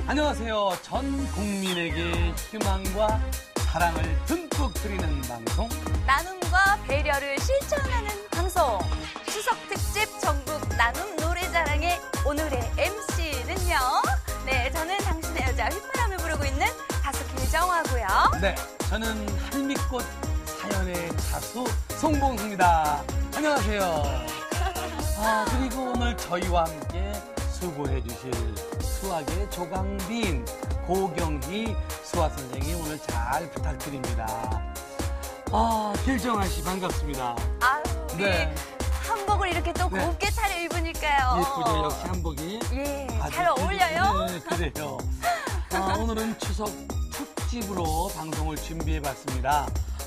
안녕하세요. 전 국민에게 희망과 사랑을 듬뿍 드리는 방송. 나눔과 배려를 실천하는 방송. 추석 특집 전국 나눔 노래자랑의 오늘의 MC는요. 네, 저는 당신의 여자 휘파람을 부르고 있는 가수 김정화고요. 네, 저는 할미꽃 사연의 가수 송봉수입니다. 안녕하세요. 그리고 오늘 저희와 함께 수고해 주실 수학의 조강빈, 고경희 수학 선생님 오늘 잘 부탁드립니다. 길정아 씨 반갑습니다. 우리 네. 한복을 이렇게 또 네. 곱게 차려입으니까요. 예쁘죠, 역시 한복이. 예, 아주 잘 어울려요. 네, 그래요. 오늘은 추석 특집으로 방송을 준비해봤습니다.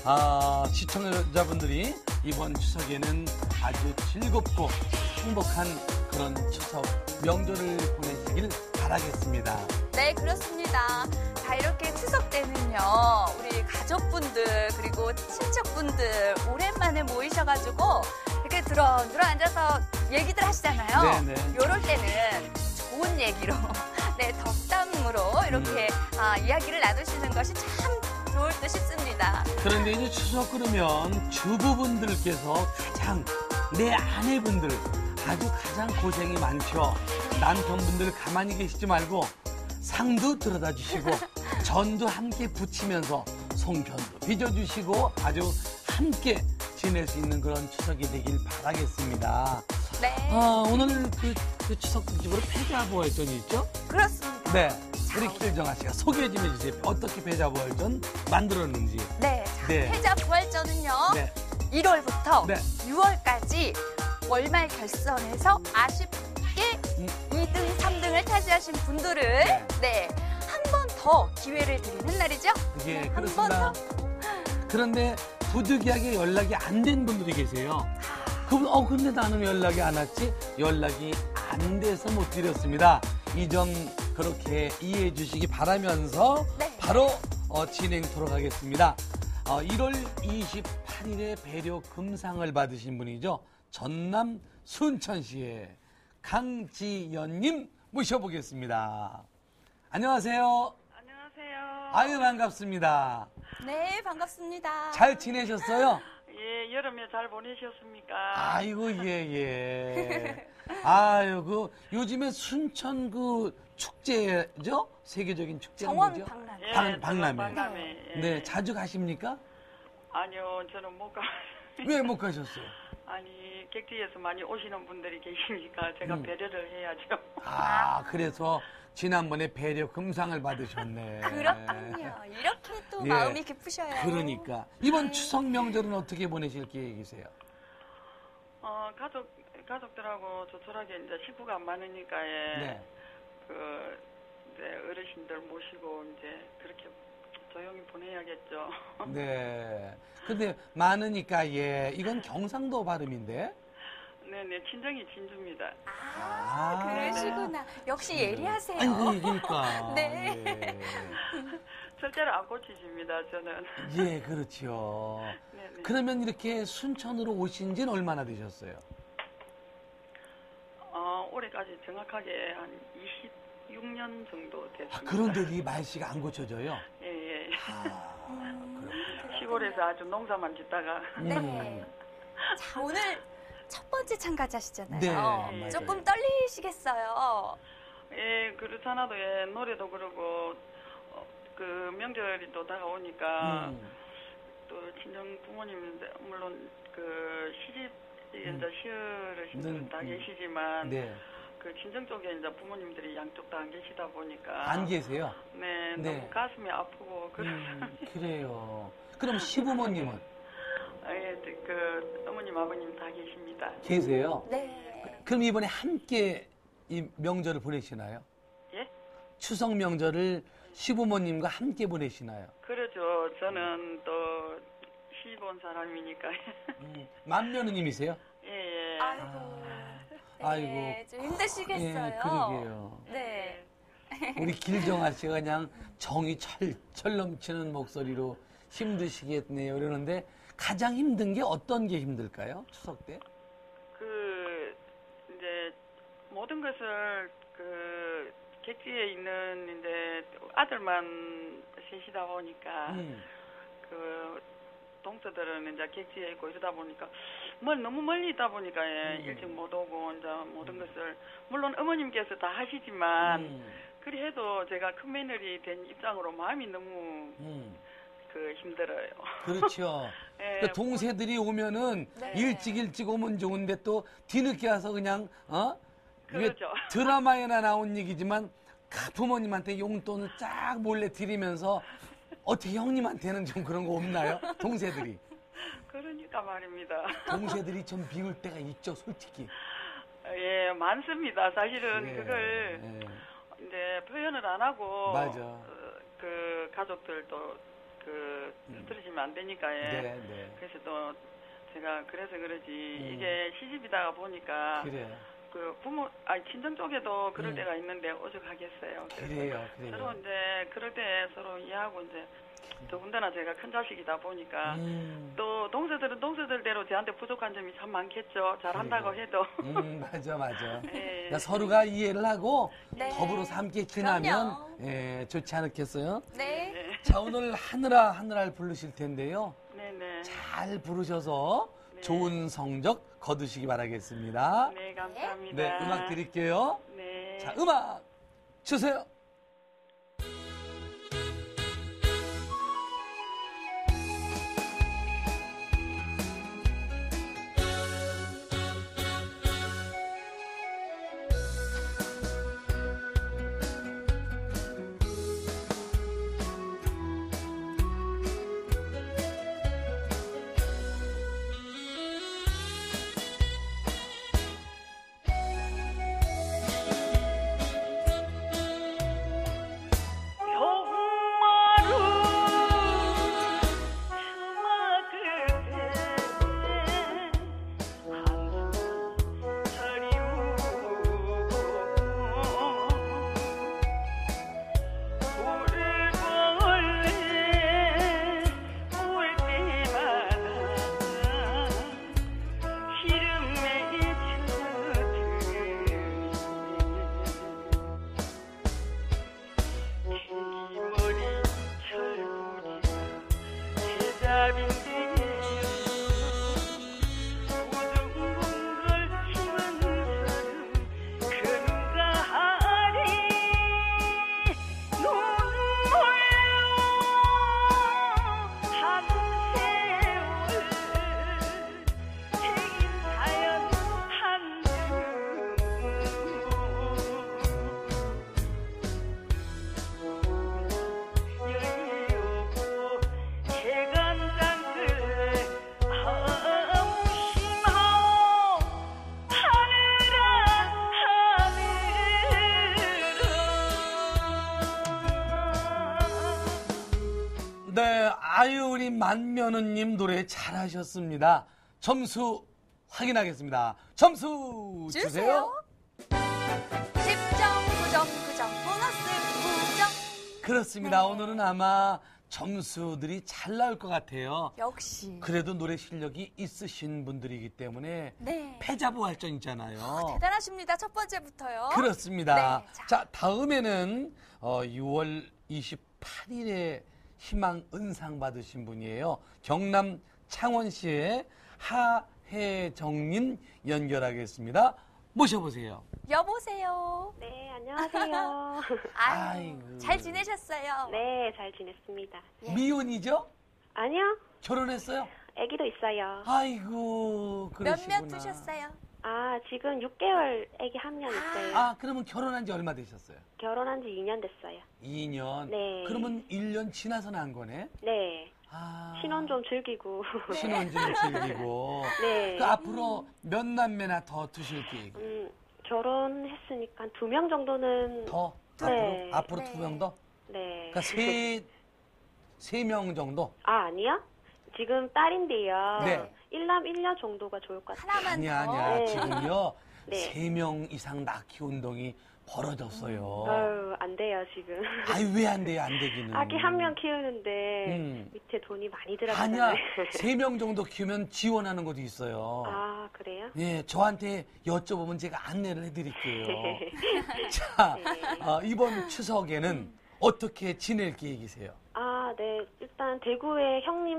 시청자분들이 이번 추석에는 아주 즐겁고 행복한 그런 추석 명절을 보내시길 바라겠습니다. 네, 그렇습니다. 자, 이렇게 추석 때는요, 우리 가족분들, 그리고 친척분들, 오랜만에 모이셔가지고, 이렇게 드런드런 앉아서 얘기들 하시잖아요. 네네. 요럴 때는 좋은 얘기로, 네, 덕담으로 이렇게 이야기를 나누시는 것이 참 좋을 듯 싶습니다. 그런데 이제 추석 그러면 주부분들께서 가장, 내 아내분들, 아주 가장 고생이 많죠. 남편분들 가만히 계시지 말고 상도 들여다 주시고 전도 함께 부치면서 송편도 빚어주시고 아주 함께 지낼 수 있는 그런 추석이 되길 바라겠습니다. 네. 오늘 그 추석 특집으로 패자부활전이 있죠? 그렇습니다. 네. 우리 길정아 씨가 소개 좀 해주세요. 어떻게 패자부활전 만들었는지. 네. 자, 네. 패자 부활전은요, 네. 1월부터 네. 6월까지 월말 결선에서 아쉽게 2등, 3등을 차지하신 분들을 네, 한 번 더 기회를 드리는 날이죠. 예, 한 번 그렇습니다. 더. 그런데 부득이하게 연락이 안 된 분들이 계세요. 그분, 근데 나는 연락이 안 왔지? 연락이 안 돼서 못 드렸습니다. 이 점 그렇게 이해해 주시기 바라면서 네. 바로 진행토록 하겠습니다. 1월 28일에 배려 금상을 받으신 분이죠. 전남 순천시의 강지연님 모셔보겠습니다. 안녕하세요. 안녕하세요. 아유, 반갑습니다. 네, 반갑습니다. 잘 지내셨어요? 예, 여름에 잘 보내셨습니까? 아이고, 예. 아유, 요즘에 순천 축제죠? 세계적인 축제는 정원 뭐죠? 박람. 예, 박람회. 박람회. 예. 네, 자주 가십니까? 아니요, 저는 못 가. 왜 못 가셨어요? 아니, 객지에서 많이 오시는 분들이 계시니까 제가 배려를 해야죠. 그래서 지난번에 배려 금상을 받으셨네. 그렇군요. 이렇게 또 예. 마음이 깊으셔요. 그러니까. 이번 추석 명절은 어떻게 보내실 계획이세요? 가족들하고 조촐하게 이제 식구가 많으니까, 네. 이제 어르신들 모시고 이제 그렇게 조용히 보내야겠죠. 네. 근데 많으니까, 이건 경상도 발음인데? 네네, 친정이 진주입니다. 그러시구나. 역시 예리하세요. 아니, 그러니까. 네. 예. 절대로 안 고치십니다, 저는. 예, 그렇죠. 네네. 그러면 이렇게 순천으로 오신 지는 얼마나 되셨어요? 올해까지 정확하게 한 26년 정도 됐습니다. 그런데 이 말씨가 안 고쳐져요? 예. 그렇구나. 시골에서 아주 농사만 짓다가. 네. 자, 오늘 첫 번째 참가자시잖아요. 네, 맞아요. 조금 떨리시겠어요. 예, 그렇잖아도 노래도 그러고 그 명절이 또 다가오니까 또 친정 부모님 물론 그 시집 이제 시어르신 분들은 다 계시지만 네. 그 친정 쪽에 이제 부모님들이 양쪽 다 안 계시다 보니까 안 계세요? 네, 네. 너무 가슴이 아프고 그래요. 그럼 시부모님은 그 어머님 아버님 다 계십니다. 계세요? 네. 그럼 이번에 함께 이 명절을 보내시나요? 예? 추석 명절을 시부모님과 함께 보내시나요? 그러죠. 저는 또 시집 온 사람이니까. 맏며느님이세요? 예. 아이고. 네, 좀 힘드시겠어요. 예, 그러게요. 네. 우리 길정아 씨가 그냥 정이 철철 넘치는 목소리로 힘드시겠네요. 그러는데 가장 힘든 게 어떤 게 힘들까요? 추석 때? 이제 모든 것을 객지에 있는 이제 아들만 셋이다 보니까 그 동서들은 이제 객지에 있고 이러다 보니까 너무 멀리 있다 보니까 일찍 못 오고 이제 모든 것을 물론 어머님께서 다 하시지만 그리 해도 제가 큰 며느리 된 입장으로 마음이 너무 그 힘들어요. 그렇죠. 예, 그러니까 동생들이 오면은 네. 일찍 오면 좋은데 또 뒤늦게 와서 그냥 이게 그렇죠. 드라마에나 나온 얘기지만 부모님한테 용돈을 쫙 몰래 드리면서 어떻게 형님한테는 좀 그런 거 없나요? 동생들이. 그러니까 말입니다. 동생들이 좀 비울 때가 있죠, 솔직히. 예, 많습니다. 사실은 예, 그걸 예. 이제 표현을 안 하고 맞아. 그 가족들도 그 스트레스면 안 되니까 예. 네, 네. 그래서 또 제가 그래서 그러지 이게 시집이다가 보니까 그래. 그 부모 친정 쪽에도 그럴 때가 있는데 오죽하겠어요. 그래요. 서로 이제 그럴 때 서로 이해하고 이제 더군다나 제가 큰 자식이다 보니까 또 동서들은 동서들대로 저한테 부족한 점이 참 많겠죠. 잘한다고 해도. 맞아. 예. 그러니까 서로가 이해를 하고 네. 더불어서 함께 지나면 그럼요. 예, 좋지 않겠어요? 네. 자, 오늘 하늘을 부르실 텐데요. 네네. 잘 부르셔서 좋은 성적 거두시기 바라겠습니다. 네, 감사합니다. 네, 음악 드릴게요. 네. 자, 음악 주세요. 네, 아유 우리 만면우님 노래 잘하셨습니다. 점수 확인하겠습니다. 점수 주세요. 10점, 9점, 9점, 보너스 9점. 그렇습니다. 네. 오늘은 아마 점수들이 잘 나올 것 같아요. 역시. 그래도 노래 실력이 있으신 분들이기 때문에 네. 패자부 할전 있잖아요. 대단하십니다. 첫 번째부터요. 그렇습니다. 네, 자. 자, 다음에는 6월 28일에 희망 은상 받으신 분이에요. 경남 창원시의 하혜정님 연결하겠습니다. 모셔보세요. 여보세요. 네, 안녕하세요. 아이고. 잘 지내셨어요? 네, 잘 지냈습니다. 미혼이죠? 아니요, 결혼했어요? 아기도 있어요. 아이고, 그러시구나. 몇몇 두셨어요? 아, 지금 6개월 아기 한 명 있어요. 아, 그러면 결혼한 지 얼마 되셨어요? 결혼한 지 2년 됐어요. 2년? 네. 그러면 1년 지나서 난 거네? 네, 아. 신혼 좀 즐기고. 신혼 좀 즐기고. 네. 그 앞으로 몇 남매나 더 두실 계획? 결혼했으니까 2명 정도는. 더? 네. 앞으로 네. 2명 더? 네. 그러니까 세 명 정도? 아, 아니요? 지금 딸인데요. 네. 1남 1녀 정도가 좋을 것 같아요. 하나만 아니야, 더. 아니야. 네. 지금요, 네. 3명 이상 낳기 운동이 벌어졌어요. 아유, 안 돼요, 지금. 아유, 왜 안 돼요, 안 되기는. 아기 한 명 키우는데 밑에 돈이 많이 들어가잖아요. 아니야, 3명 정도 키우면 지원하는 것도 있어요. 아, 그래요? 예, 저한테 여쭤보면 제가 안내를 해드릴게요. 자, 이번 추석에는 어떻게 지낼 계획이세요? 아, 네. 일단 대구에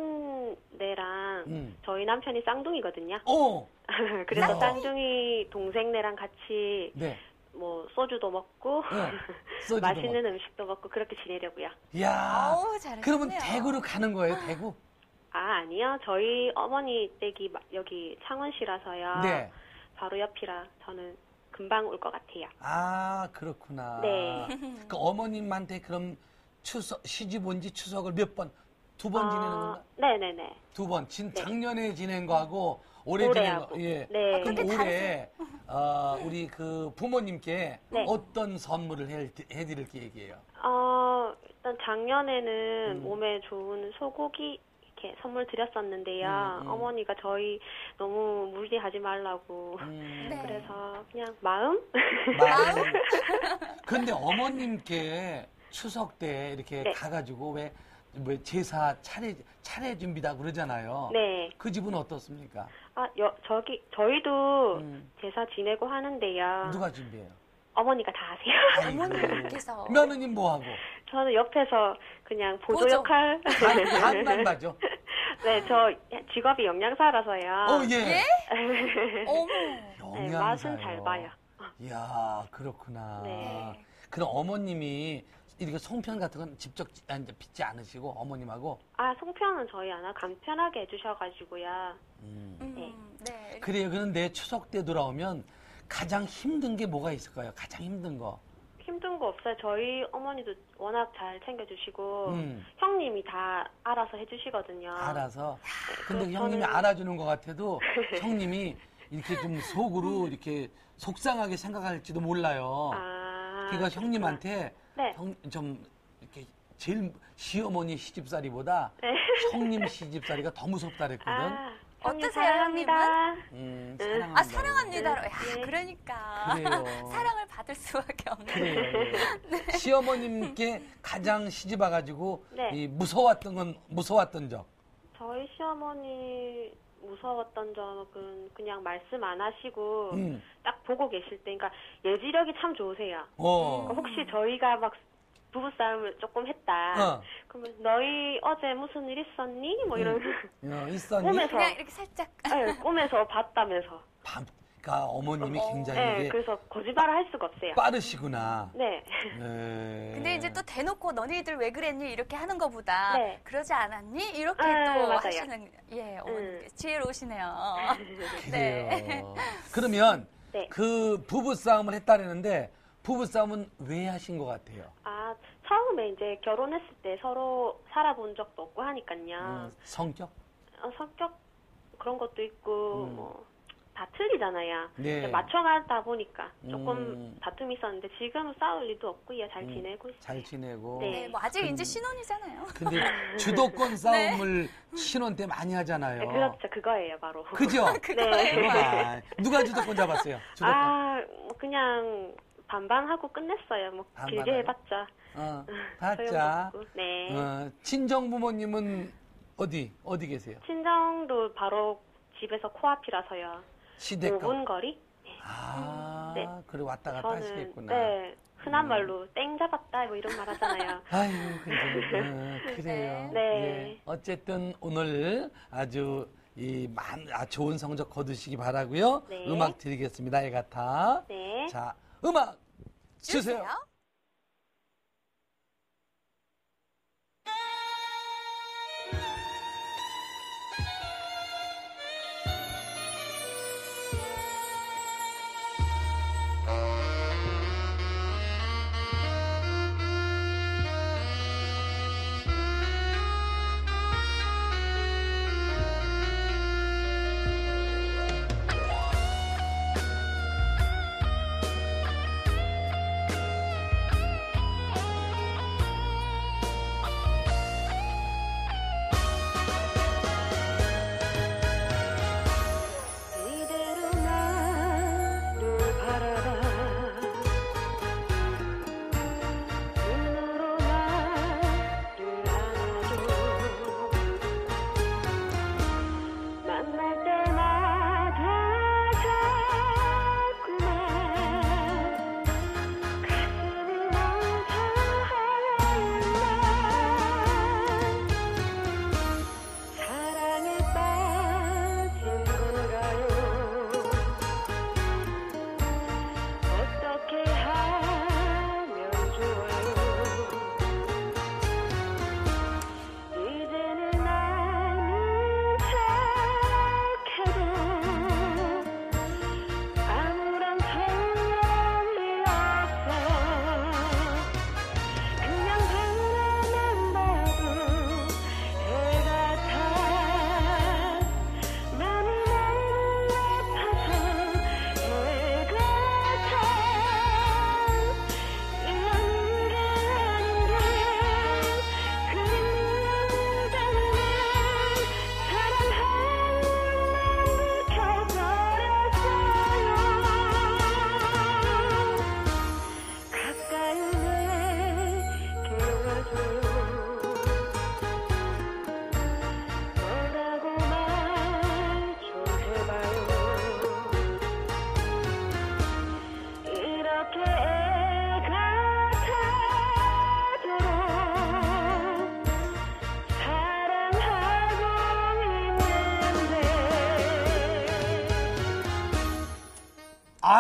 형님네랑 저희 남편이 쌍둥이거든요. 그래서 야. 쌍둥이 동생네랑 같이 네. 뭐 소주도 먹고 네, 소주도 맛있는 음식도 먹고 그렇게 지내려고요. 야, 어우, 잘하셨네요. 그러면 대구로 가는 거예요, 대구? 아, 아니요. 저희 어머니 댁이 여기 창원시라서요. 네. 바로 옆이라 저는 금방 올 것 같아요. 아, 그렇구나. 네. 그 어머님한테 그럼 시집 온 지 추석을 몇 번? 2번 지내는 건가? 네네네. 2번. 작년에 지낸 거하고 올해 올해 지낸 거. 하고. 예. 네. 그럼 올해 우리 그 부모님께 네. 어떤 선물을 해드릴 계획이에요? 일단 작년에는 몸에 좋은 소고기 이렇게 선물 드렸었는데요. 어머니가 저희 너무 무리하지 말라고. 네. 그래서 그냥 마음? 마음. 근데 어머님께 추석 때 이렇게 네. 가가지고 왜 제사 차례 준비다 그러잖아요. 네. 그 집은 어떻습니까? 저희도 제사 지내고 하는데요. 누가 준비해요? 어머니가 다 하세요. 아이고. 어머님께서. 며느님 뭐 하고? 저는 옆에서 그냥 보조 보조. 역할. 반만 봐죠. 네, 저 직업이 영양사라서요. 예? 어머. 네, 맛은 잘 봐요. 이야, 그렇구나. 네. 그럼 어머님이 이렇게 송편 같은 건 직접 빚지 않으시고 어머님하고? 아, 송편은 저희 안 하고 간편하게 해주셔가지고요. 네. 그래요. 그런데 추석 때 돌아오면 가장 힘든 게 뭐가 있을까요? 가장 힘든 거. 힘든 거 없어요. 저희 어머니도 워낙 잘 챙겨주시고 형님이 다 알아서 해주시거든요. 알아서. 근데 그래서 형님이 저는- 알아주는 것 같아도 형님이 이렇게 좀 속으로 이렇게 속상하게 생각할지도 몰라요. 그러니까 형님한테 네. 좀 이렇게 제일 시어머니 시집살이보다 네. 형님 시집살이가 더 무섭다 그랬거든. 형님 어떠세요, 사랑합니다. 사랑한다. 사랑합니다로. 야, 네. 그러니까. 그래요. 사랑을 받을 수밖에 없는. 그래요. 예. 시어머님께 가장 시집 와가지고 네. 이 무서웠던 적. 저희 시어머니 무서웠던 점은 그냥 말씀 안 하시고 딱 보고 계실 때, 그러니까 예지력이 참 좋으세요. 그러니까 혹시 저희가 막 부부싸움을 조금 했다. 그러면 너희 어제 무슨 일 있었니? 뭐 이런. 있었니? 꿈에서. 그냥 이렇게 살짝. 네, 꿈에서 봤다면서. 그러니까 어머님이 굉장히 네, 이게 그래서 거짓말을 할 수가 없어요. 빠르시구나. 네. 네. 근데 이제 또 대놓고 너희들 왜 그랬니? 이렇게 하는 것보다 네. 그러지 않았니? 이렇게 또 맞아요. 하시는, 어머니 지혜로우시네요. 그래요. 그러면 네. 그 부부싸움을 했다는데 부부싸움은 왜 하신 것 같아요? 처음에 이제 결혼했을 때 서로 살아본 적도 없고 하니까요. 성격? 성격 그런 것도 있고 뭐 다 틀리잖아요. 네. 맞춰가다 보니까 조금 다툼이 있었는데 지금은 싸울 일도 없고요. 잘 지내고 있어요. 잘 지내고. 네. 네, 뭐 아직 이제 신혼이잖아요. 근데 주도권 싸움을 신혼 때 많이 하잖아요. 네, 그렇죠. 그거예요, 바로. 그죠? 네. 그거 봐. 누가 주도권 잡았어요? 주도권. 뭐 그냥 반반하고 끝냈어요. 뭐 길게 반반하고? 해봤자. 봤자. 소용없고. 네. 친정 부모님은 어디 계세요? 친정도 바로 집에서 코앞이라서요. 시댁가. 5분 거리? 네. 그래 왔다 갔다 하시겠구나. 네. 흔한 말로 땡 잡았다 뭐 이런 말 하잖아요. 아유, 그래요. 네. 예. 어쨌든 오늘 아주 좋은 성적 거두시기 바라고요. 네. 음악 드리겠습니다. 애 같아. 네. 자, 음악 주세요.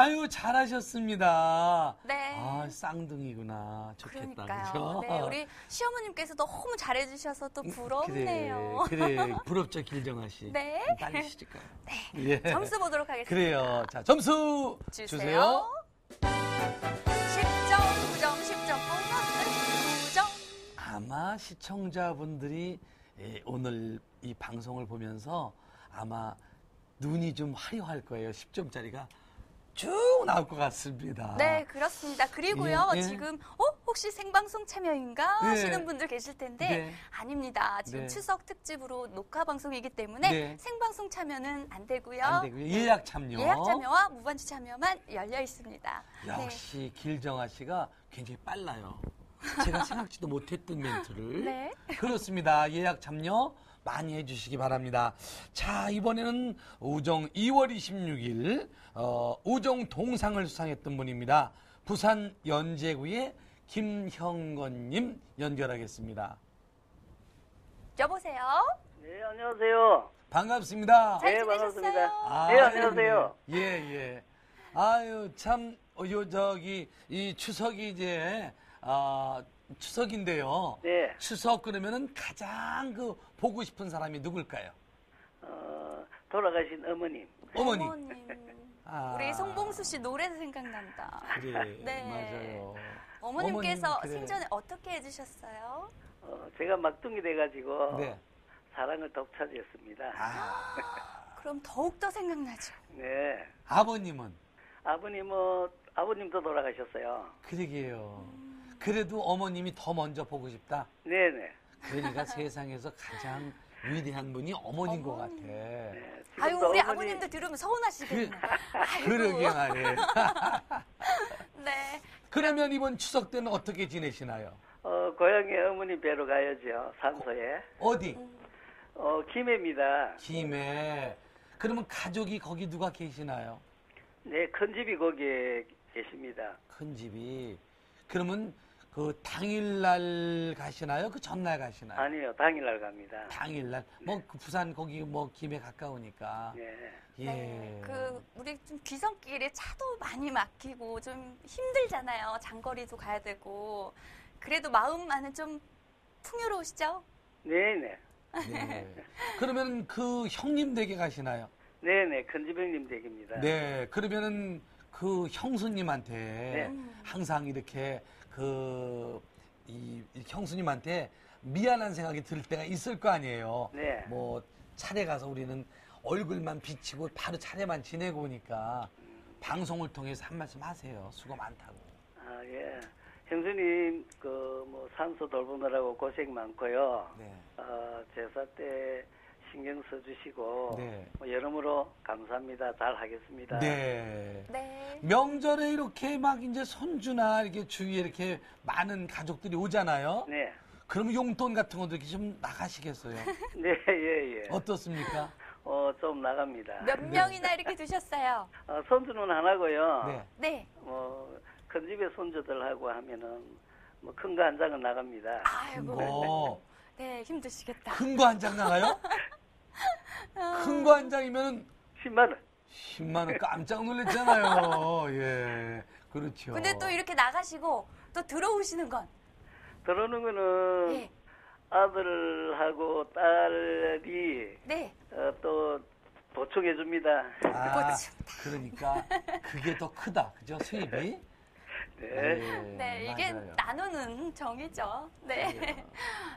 아유, 잘하셨습니다. 네. 아, 쌍둥이구나. 좋겠다. 그러니까요. 그죠? 네, 우리 시어머님께서 너무 잘해주셔서 또 부럽네요. 그래. 부럽죠, 길정아 씨. 네. 빨리 시집가요. 네. 예. 점수 보도록 하겠습니다. 그래요. 자, 점수 주세요. 10점, 9점, 10점, 보너스 9점. 아마 시청자분들이 오늘 이 방송을 보면서 아마 눈이 좀 화려할 거예요. 10점짜리가 쭉 나올 것 같습니다. 네, 그렇습니다. 그리고요, 예, 예. 지금, 혹시 생방송 참여인가 예. 하시는 분들 계실 텐데, 네. 아닙니다. 지금 네. 추석 특집으로 녹화 방송이기 때문에 네. 생방송 참여는 안 되고요. 안 되고요. 예약 참여. 예약 참여와 무반주 참여만 열려 있습니다. 역시 길정아 씨가 굉장히 빨라요. 제가 생각지도 못했던 멘트를. 네. 그렇습니다. 예약 참여 많이 해주시기 바랍니다. 자, 이번에는 우정 2월 26일 우정 동상을 수상했던 분입니다. 부산 연제구의 김형건님 연결하겠습니다. 여보세요? 네, 안녕하세요. 반갑습니다. 잘 네, 지내셨어요? 반갑습니다. 네, 안녕하세요. 예, 예. 아유, 참, 이 추석이 이제, 추석인데요. 네, 추석 그러면은 가장 보고 싶은 사람이 누굴까요? 돌아가신 어머님. 어머니. 아. 우리 송봉수 씨 노래 생각난다. 그래, 네. 맞아요. 어머님께서 어머님, 그래. 생전에 어떻게 해주셨어요? 제가 막둥이 돼가지고 네. 사랑을 독차지했습니다. 그럼 더욱더 생각나죠. 네, 아버님은? 아버님도 돌아가셨어요. 그러게요. 그래도 어머님이 더 먼저 보고 싶다? 네네. 그러니까 세상에서 가장 위대한 분이 어머니인 것 같아. 네, 아유, 지금도 우리 어머니- 아버님들 들으면 서운하시겠네. 그러게 말이에요. 네. 그러면 이번 추석 때는 어떻게 지내시나요? 고향에 어머니 뵈러 가야죠. 산소에. 어디? 김해입니다. 김해. 그러면 가족이 거기 누가 계시나요? 네, 큰 집이 거기에 계십니다. 큰 집이. 그러면 그 당일날 가시나요? 그 전날 가시나요? 아니요, 당일날 갑니다. 당일날. 그 부산 거기 김해 가까우니까. 네. 예. 네. 우리 좀 귀성길에 차도 많이 막히고 좀 힘들잖아요. 장거리도 가야 되고. 그래도 마음만은 좀 풍요로우시죠? 네네. 네. 그러면 그 형님 댁에 가시나요? 네네, 큰 집 형님 댁입니다. 네. 그러면은 그 형수님한테 네. 항상 이렇게 이 형수님한테 미안한 생각이 들 때가 있을 거 아니에요. 네. 뭐 차례 가서 우리는 얼굴만 비치고 바로 차례만 지내고 오니까 방송을 통해서 한 말씀 하세요. 수고 많다고. 아, 예. 형수님, 산소 돌보느라고 고생 많고요. 네. 제사 때 신경 써주시고, 네. 여러모로 감사합니다. 잘 하겠습니다. 네. 네. 명절에 이렇게 막 이제 손주나 이렇게 주위에 이렇게 많은 가족들이 오잖아요. 네. 그러면 용돈 같은 것도 이렇게 좀 나가시겠어요? 네, 예, 예. 어떻습니까? 좀 나갑니다. 몇 명이나 이렇게 두셨어요? 손주는 하나고요. 네. 네. 큰 집에 손주들하고 하면은, 큰 거 한 장은 나갑니다. 아이고. 네, 힘드시겠다. 큰 거 한 장 나가요? 큰 거 한 장이면 10만원. 10만 원 깜짝 놀랐잖아요. 예. 그렇죠. 근데 또 이렇게 나가시고 또 들어오시는 건? 들어오는 거는 네. 아들하고 딸이 네. 또 보충해 줍니다. 그러니까 그게 더 크다. 그죠? 수입이? 네. 네, 이게 맞아요. 나누는 정이죠. 네.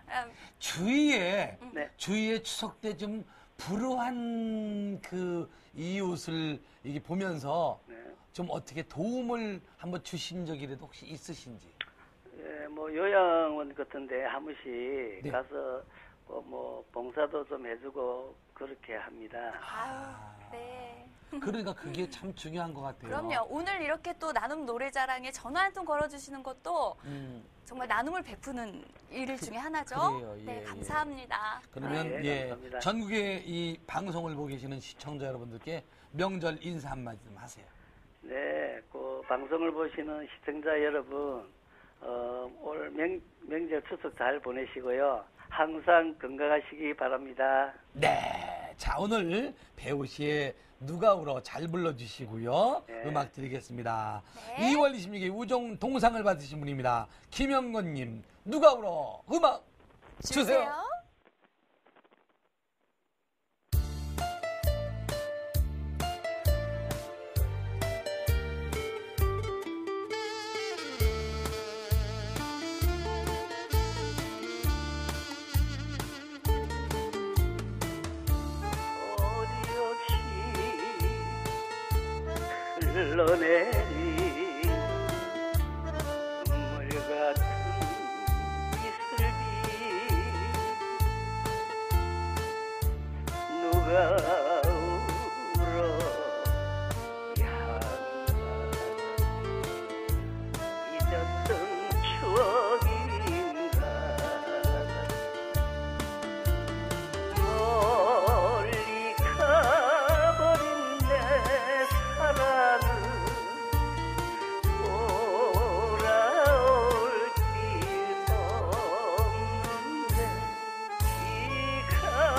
주위에 네. 추석 때 좀 불우한 그 이웃을 이게 보면서 네. 좀 어떻게 도움을 한번 주신 적이라도 혹시 있으신지? 예, 요양원 같은데 한 번씩 네. 가서 봉사도 좀 해주고 그렇게 합니다. 아유, 네. 그러니까 그게 참 중요한 것 같아요. 그럼요. 오늘 이렇게 또 나눔 노래자랑에 전화 한 통 걸어주시는 것도 정말 나눔을 베푸는 일 중에 하나죠. 그래요. 네, 예, 감사합니다. 그러면 네, 감사합니다. 전국의 이 방송을 보고 계시는 시청자 여러분들께 명절 인사 한마디 좀 하세요. 네, 그 방송을 보시는 시청자 여러분, 올 명절 추석 잘 보내시고요. 항상 건강하시기 바랍니다. 네, 자, 오늘 배우 씨의 누가 울어 잘 불러주시고요. 네. 음악 드리겠습니다. 네. 2월 26일 우정 동상을 받으신 분입니다. 김영건님, 누가 울어 음악 주세요. 어디 없이 흘러내린 눈물 같은 이슬비 누가 울어야 한가 잊었던 추억인가 멀리 가버린 내 사랑은 돌아올 길 없는데 이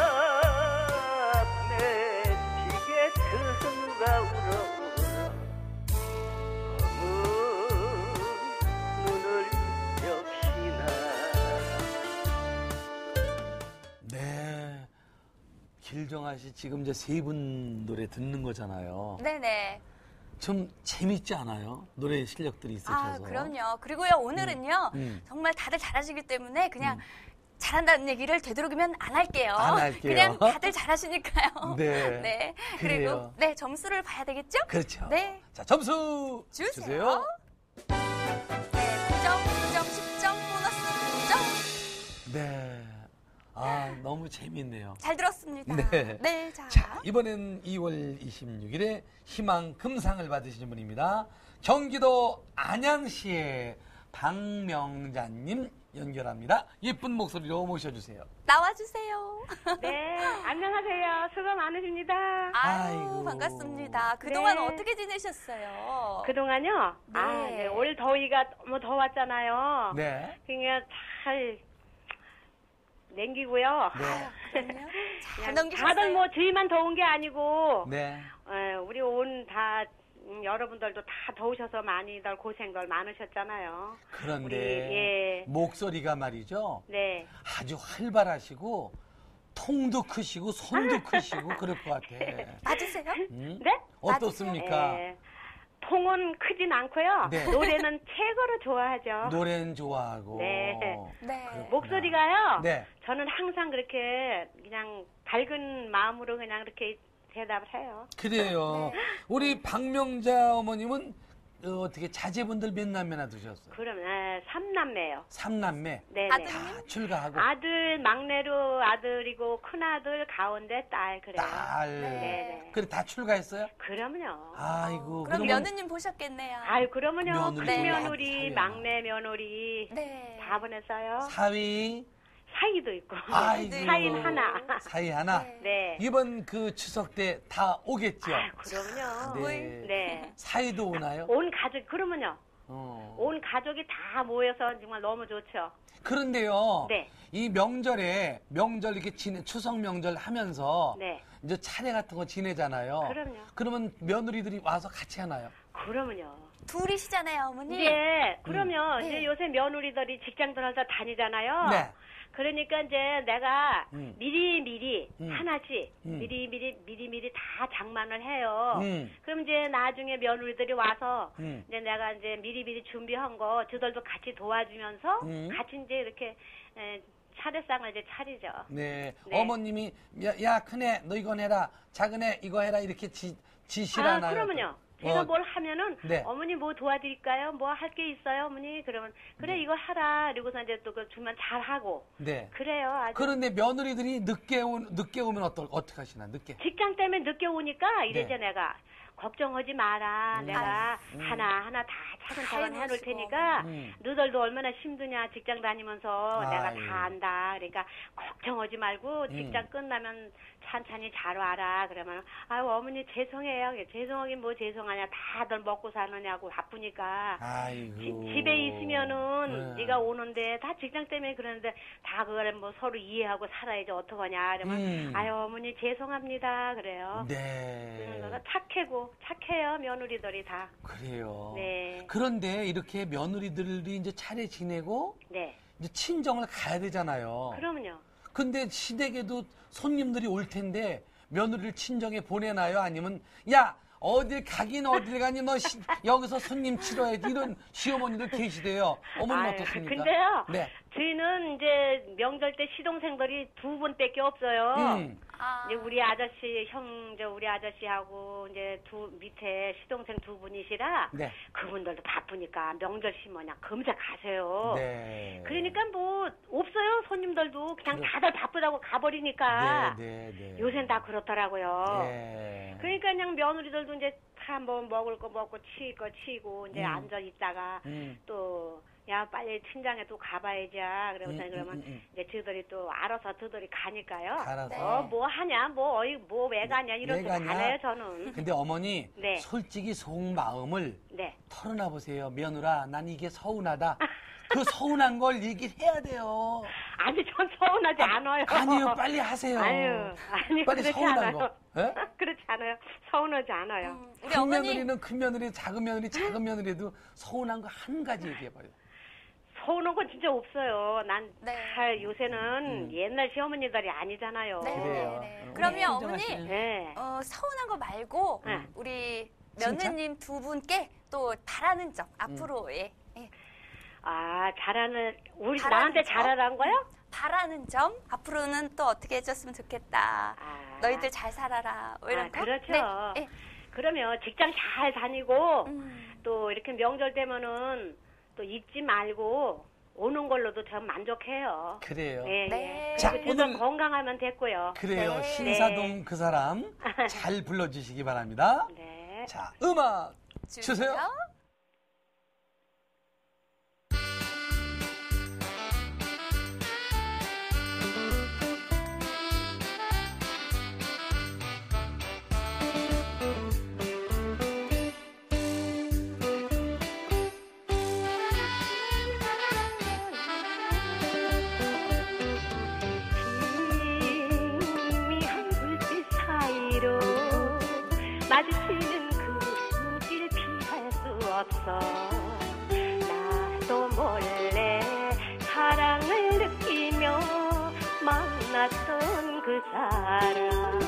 가슴에 지게 누가 울어 눈을 역시나 네. 길정아 씨 지금 이제 세 분 노래 듣는 거잖아요. 네네. 좀 재밌지 않아요? 노래 실력들이 있으셔서. 아, 그럼요. 그리고요, 오늘은요, 정말 다들 잘하시기 때문에 그냥 잘한다는 얘기를 되도록이면 안 할게요. 안 할게요. 그냥 다들 잘하시니까요. 네. 네. 그래요. 그리고, 네, 점수를 봐야 되겠죠? 그렇죠. 네. 자, 점수 주세요. 네, 9점, 9점, 10점, 보너스 9점. 네. 아, 너무 재밌네요. 잘 들었습니다. 네. 네, 자. 자, 이번엔 2월 26일에 희망 금상을 받으신 분입니다. 경기도 안양시의 박명자님 연결합니다. 예쁜 목소리로 모셔주세요. 나와주세요. 네, 안녕하세요. 수고 많으십니다. 아유, 아이고. 반갑습니다. 그동안 네. 어떻게 지내셨어요? 그동안요? 네. 네, 올 더위가 너무 더웠잖아요. 네. 그냥 잘 냉기고요. 네. 그럼요. 잘 그냥 넘기셨어요. 다들 뭐 저희만 더운 게 아니고, 네. 우리 온 다, 여러분들도 다 더우셔서 많이들 고생들 많으셨잖아요. 그런데 우리, 예. 목소리가 말이죠. 네. 아주 활발하시고 통도 크시고 손도 크시고 그럴 것 같아. 맞으세요? 음? 네? 어떻습니까? 예. 통은 크진 않고요. 네. 노래는 최고로 좋아하죠. 노래는 좋아하고. 네. 네. 목소리가요. 네. 저는 항상 그렇게 그냥 밝은 마음으로 그냥 이렇게 대답을 해요. 그래요. 네. 우리 박명자 어머님은 어떻게 자제분들 몇 남매나 두셨어요? 그럼 3남매요. 3남매. 네. 아들? 다 출가하고 아들 막내로 아들이고 큰 아들 가운데 딸 그래요. 딸. 네. 그래 다 출가했어요? 그럼요. 아이고. 그럼 그러면 며느님 보셨겠네요. 아유 그러면요. 며느리 큰 사위 며느리, 하나. 막내 며느리 네. 다 보냈어요. 사위. 사이도 있고. 아이고. 사인 하나. 사위 하나. 네. 네. 이번 그 추석 때 다 오겠죠? 아, 그럼요. 네. 네. 사위도 오나요? 온 가족 그러면요. 어. 온 가족이 다 모여서 정말 너무 좋죠. 그런데요. 네. 이 명절 이렇게 추석 명절 하면서 네. 이제 차례 같은 거 지내잖아요. 그럼요. 그러면 며느리들이 와서 같이 하나요? 그러면요. 둘이시잖아요, 어머니. 예, 그러면 네. 이제 요새 며느리들이 직장 들어서 다니잖아요. 네. 그러니까 이제 내가 음. 미리 음. 하나씩 음. 미리 다 장만을 해요. 음. 그럼 이제 나중에 며느리들이 와서 음. 이제 내가 이제 미리 준비한 거 저들도 같이 도와주면서 음. 같이 이제 이렇게 차례상을 이제 차리죠. 네. 네. 어머님이 야 큰애 너 이거 해라 작은애 이거 해라 이렇게 지시라나요? 그러면요. 제가 뭘 하면은 네. 어머니 뭐 도와드릴까요? 뭐 할 게 있어요, 어머니? 그러면 그래 이거 하라. 그리고서 이제 또 그 주면 잘 하고. 네. 그래요. 아주 그런데 며느리들이 늦게 오면 어떻게 하시나? 늦게. 직장 때문에 늦게 오니까 이제 네. 내가 걱정하지 마라. 내가 하나하나 다 차근차근 해놓을 테니까 너희들도 얼마나 힘드냐 직장 다니면서 내가 다 안다. 그러니까 걱정하지 말고 직장 끝나면 찬찬히 잘 와라. 그러면 아유 어머니 죄송해요. 죄송하긴 뭐 죄송하냐. 다들 먹고 사느냐고 바쁘니까. 집에 있으면은 네가 오는데 다 직장 때문에 그러는데 다 그거를 뭐 서로 이해하고 살아야지 어떡하냐. 그러면 아유 어머니 죄송합니다. 그래요. 네. 착해요 며느리들이 다. 그래요. 네. 그런데 이렇게 며느리들이 이제 차례 지내고 네. 이제 친정을 가야 되잖아요. 그럼요. 근데 시댁에도 손님들이 올 텐데 며느리를 친정에 보내나요? 아니면 야 어딜 가긴 어딜 가니 너 여기서 손님 치러야지 이런 시어머니들 계시대요. 어머니 어떻습니까? 근데요. 네. 저희는 이제 명절 때 시동생들이 2분밖에 없어요. 이제 우리 아저씨 우리 아저씨하고 이제 밑에 시동생 2분이시라 네. 그분들도 바쁘니까 명절 시모냐 금세 가세요. 네. 그러니까 뭐 없어요 손님들도 그냥 다들 바쁘다고 가버리니까. 네. 요새는 다 그렇더라고요. 네. 그러니까 그냥 며느리들도 이제 다 뭐 먹을 거 먹고 치일 거 치고 이제 앉아 있다가 또 야 빨리 친장에 또 가봐야지. 그러면서 그러면 이제 저들이 또 알아서 저들이 가니까요. 알아서. 뭐 하냐 뭐 왜 가냐 이런 소리 안 해요 저는. 근데 어머니 네. 솔직히 속마음을 네. 털어놔 보세요. 며느라 난 이게 서운하다. 그 서운한 걸 얘기를 해야 돼요. 아니 전 서운하지 않아요. 아니요 빨리 하세요. 아니 빨리 그렇지 서운한 않아요. 거. 예? 그렇지 않아요. 서운하지 않아요. 우리 큰 어머니 며느리는 큰 며느리, 작은 며느리, 작은 며느리도 서운한 거 한 가지 얘기해봐요. 서운한 건 진짜 없어요. 난 네. 요새는 옛날 시어머니들이 아니잖아요. 그래요. 그러면 어머니 네. 서운한 거 말고 우리 며느님 두 분께 또 바라는 점 앞으로의 나한테 잘하라는 거요? 바라는 점 앞으로는 또 어떻게 해줬으면 좋겠다. 너희들 잘 살아라. 뭐 이런 거. 그렇죠. 네. 그러면 직장 잘 다니고 또 이렇게 명절 되면은 또 잊지 말고 오는 걸로도 전 만족해요. 그래요. 네. 자, 오늘 건강하면 됐고요. 그래요. 네. 신사동 그 사람 잘 불러주시기 바랍니다. 네. 자, 음악 주세요. 희미한 불빛 사이로 마주치는 그 눈길 피할 수 없어. 나도 몰래 사랑을 느끼며 만났던 그 사람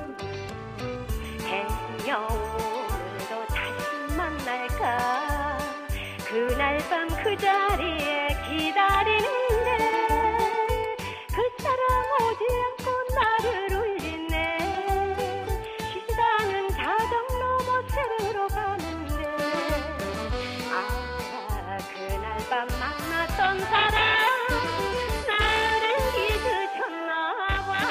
행여 오늘도 다시 만날까. 그날 밤 그 자리에 기다리는데 그 사람 오지 않고 나를 울리네. 시다는 자정 넘어 새로 가는데 그날 밤 만났던 사람 나를 잊으셨나 봐.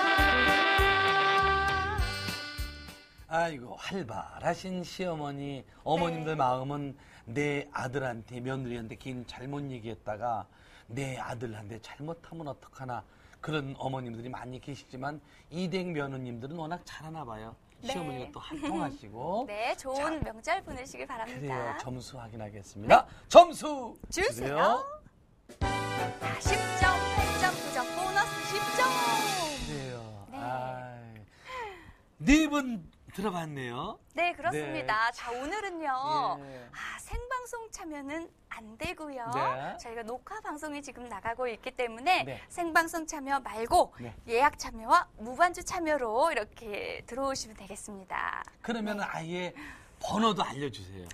아이고 활발하신 시어머니, 어머님들 마음은 내 아들한테 며느리한테 긴 잘못 얘기했다가 내 아들한테 잘못하면 어떡하나 그런 어머님들이 많이 계시지만 이댁 며느님들은 워낙 잘하나 봐요. 시어머니가 또 활동하시고. 네, 좋은 명절 보내시길 바랍니다. 그래요. 점수 확인하겠습니다. 점수 주세요. 10점, 8점, 9점, 보너스 10점. 그래요. 네. 네 분 들어봤네요. 네, 그렇습니다. 네. 자, 오늘은요. 예. 생방송 참여는 안 되고요. 네. 저희가 녹화 방송이 지금 나가고 있기 때문에 네. 생방송 참여 말고 네. 예약 참여와 무반주 참여로 이렇게 들어오시면 되겠습니다. 그러면 아예 번호도 알려주세요.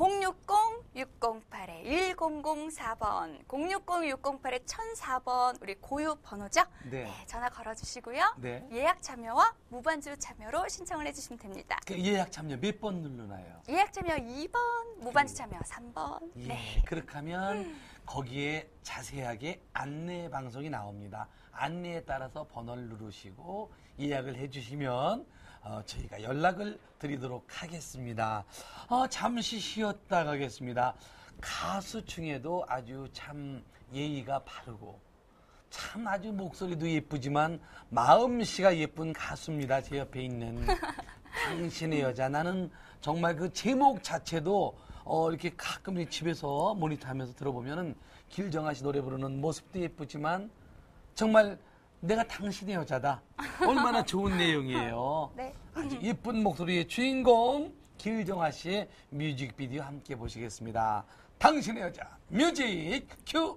060-608-1004번, 060-608-1004번 우리 고유 번호죠? 네. 전화 걸어주시고요. 네. 예약 참여와 무반주 참여로 신청을 해주시면 됩니다. 그 예약 참여 몇 번 누르나요? 예약 참여 2번, 무반주 참여 3번. 예. 네. 그렇게 하면 거기에 자세하게 안내 방송이 나옵니다. 안내에 따라서 번호를 누르시고 예약을 해주시면 저희가 연락을 드리도록 하겠습니다. 잠시 쉬었다 가겠습니다. 가수 중에도 아주 참 예의가 바르고 참 아주 목소리도 예쁘지만 마음씨가 예쁜 가수입니다. 제 옆에 있는 당신의 여자. 나는 정말 그 제목 자체도 이렇게 가끔 집에서 모니터하면서 들어보면은 길정아 씨 노래 부르는 모습도 예쁘지만 정말 내가 당신의 여자다. 얼마나 좋은 내용이에요. 네. 아주 예쁜 목소리의 주인공 길정아 씨의 뮤직비디오 함께 보시겠습니다. 당신의 여자 뮤직 큐.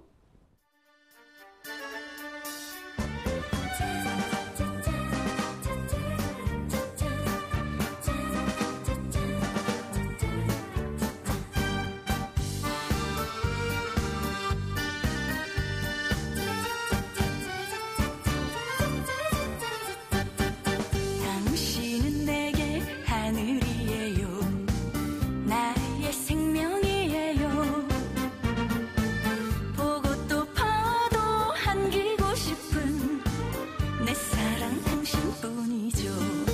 당신은 내게 하늘이에요. 나의 생명이에요. 보고 또 봐도 안기고 싶은 내 사랑 당신뿐이죠.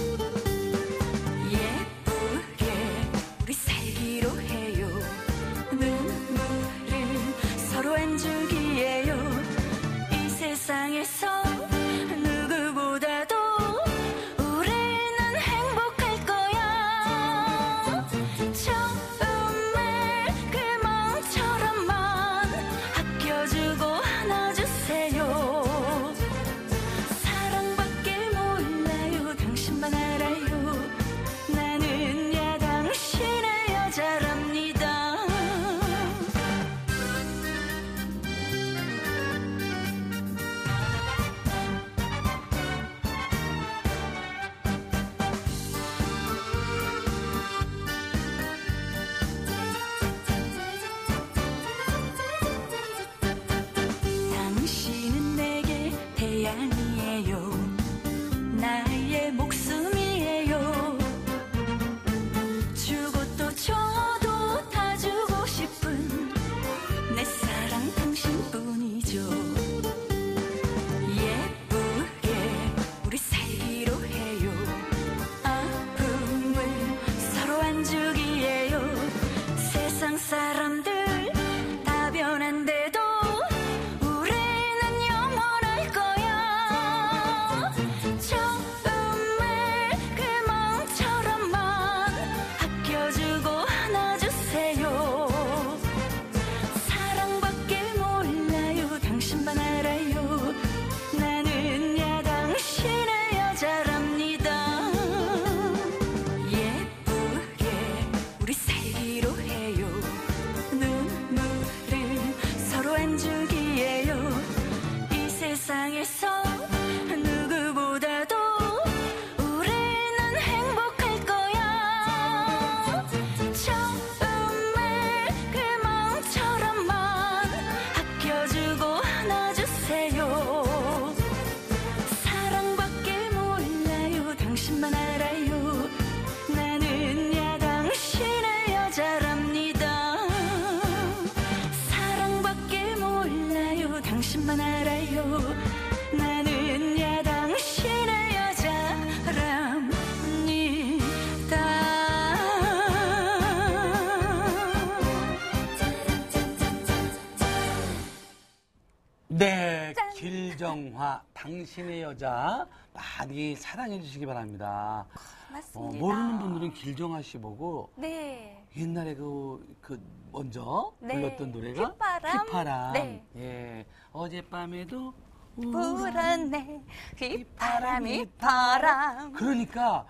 예쁘게 우리 살기로 해요. 눈물을 서로 안 주기에요. 이 세상에서 누구보다도 우리는 행복할 거야. 처음에 그 마음처럼만 아껴주고 안아주세요. 사랑밖에 몰라요. 당신만 알아요. 나는야 당신의 여자랍니다. 당신은 내게 태양이에요. 나의 목숨이에요. 주고 또 줘도 다 주고 싶은 내 사랑 당신뿐이죠. 예쁘게 우리 살기로 해요. 아픔을 서로 안 주기에요. 세상 사람들 다 변한데도 우리는 영원할 거야. 처음에 그 마음처럼만 아껴주고 안아주세요. 사랑밖에 몰라요. 당신만 알아요. 나는야 당신의 여자랍니다. 예쁘게 우리 살기로 해요. 눈물을 서로 안 주기에요. 이 세상에서 누구보다도 우리는 행복할 거야. 처음에 그 마음처럼만 아껴주고 안아주세요. 사랑밖에 몰라요. 당신만 알아요. 나는야 당신의 여자랍니다. 사랑밖에 몰라요. 당신만 알아요. 나는야 당신의 여자랍니다. 네, 길정화 당신의 여자 많이 사랑해 주시기 바랍니다. 맞습니다. 모르는 분들은 길정화 씨 보고 네. 옛날에 먼저 네. 불렀던 노래가 휘파람. 휘파람. 네. 예. 어젯밤에도 불었네 휘파람이 바람. 그러니까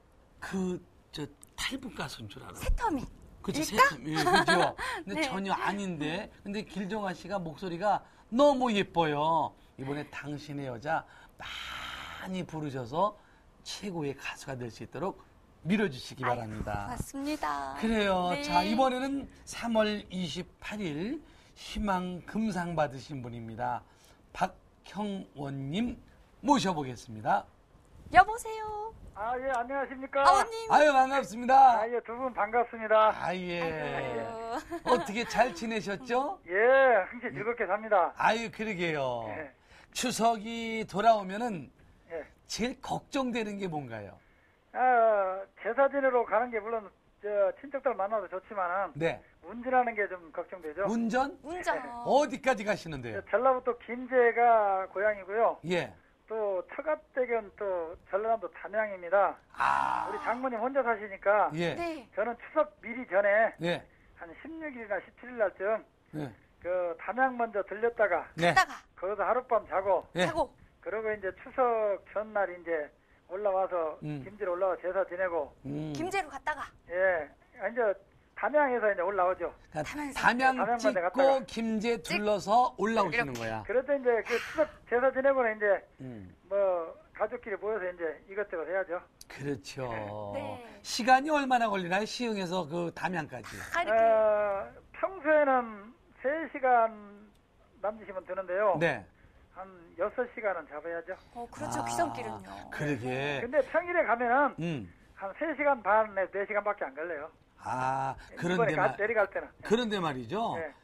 탈북 가수인 줄 알아. 새터미. 그치, 일까? 예, 그죠? 근데 네. 전혀 아닌데. 근데 길정아 씨가 목소리가 너무 예뻐요. 이번에 당신의 여자 많이 부르셔서 최고의 가수가 될 수 있도록 밀어주시기 바랍니다. 맞습니다. 그래요. 네. 자, 이번에는 3월 28일 희망 금상 받으신 분입니다. 박형원님 모셔보겠습니다. 여보세요. 아, 예, 안녕하십니까. 아버님. 아유, 반갑습니다. 아, 예, 두 분 반갑습니다. 아, 예. 아이고. 어떻게 잘 지내셨죠? 예, 항상 즐겁게 삽니다. 아유, 그러게요. 예. 추석이 돌아오면은 예. 제일 걱정되는 게 뭔가요? 제사 지내러 가는 게 물론 친척들 만나도 좋지만은 네. 운전하는 게 좀 걱정되죠. 운전? 운전. 어디까지 가시는데요? 전라북도 김제가 고향이고요. 예. 또 처갓댁은 또 전라남도 담양입니다. 아. 우리 장모님 혼자 사시니까 예. 네. 저는 추석 미리 전에 예. 한 16일이나 17일 날쯤 예. 그 담양 먼저 들렸다가 네. 갔다가 거기서 하룻밤 자고 예. 하고 그러고 이제 추석 전날 이제 올라와서 김제로 올라와 제사 지내고 김제로 갔다가 예 이제 담양에서 이제 올라오죠. 담양 담양만 찍고 갔다가. 김제 둘러서 올라오시는 거야. 그래도 이제 그 추석 제사 지내고는 이제 음. 뭐 가족끼리 모여서 이제 이것저것 해야죠. 그렇죠. 네. 시간이 얼마나 걸리나요? 시흥에서 그 담양까지. 다 이렇게 평소에는 3시간 남짓이면 되는데요. 네. 한 6시간은 잡아야죠. 그렇죠. 아, 귀성길은요. 그러게. 근데 평일에 가면은 한 3시간 반에 4시간밖에 안 걸려요. 아, 이번에 내려갈 때는. 그런데 말이죠. 네.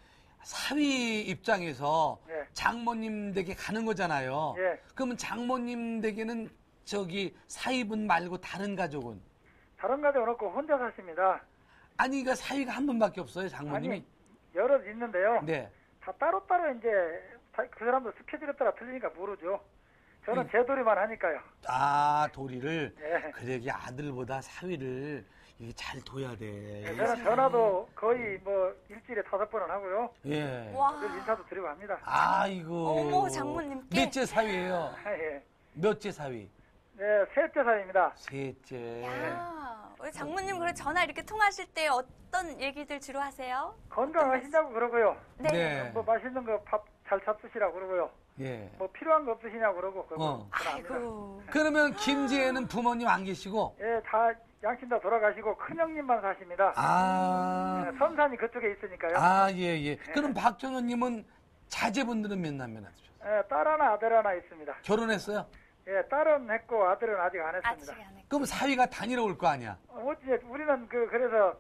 사위 입장에서 네. 장모님 댁에 가는 거잖아요. 예. 그러면 장모님 댁에는 저기 사위분 말고 다른 가족은? 다른 가족은 없고 혼자 사십니다. 아니, 그러니까 사위가 한 분밖에 없어요, 장모님이? 아니, 여럿 있는데요. 네. 다 따로따로 이제 그 사람도 스케줄에 따라 틀리니까 모르죠. 저는 제 도리만 하니까요. 아, 도리를. 예. 그래, 이게 아들보다 사위를 이게 잘 둬야 돼. 저는 전화도 거의 뭐 일주일에 5번은 하고요. 예. 와. 늘 인사도 드리고 합니다. 아이고. 어머, 장모님께. 몇째 사위예요? 예. 몇째 사위? 네, 셋째 사위입니다. 셋째. 야, 우리 장모님 그래 전화 이렇게 통하실 때 어떤 얘기들 주로 하세요? 건강하신다고 그러고요. 네. 뭐 맛있는 거 밥 잘 잡수시라고 그러고요. 예. 뭐 필요한 거 없으시냐고 그러고 그러고 합니다. 아이고. 그러면 김제에는 부모님 안 계시고? 예, 다 양친 다 돌아가시고 큰형님만 사십니다. 아. 예, 섬산이 그쪽에 있으니까요. 아, 예, 예. 그럼 박정현님은 자제분들은 몇 남매 낳으셨어요? 예, 딸 하나 아들 하나 있습니다. 결혼했어요? 예, 딸은 했고 아들은 아직 안 했습니다. 아직 안 했고. 그럼 사위가 다니러 올 거 아니야? 어째 우리는 그래서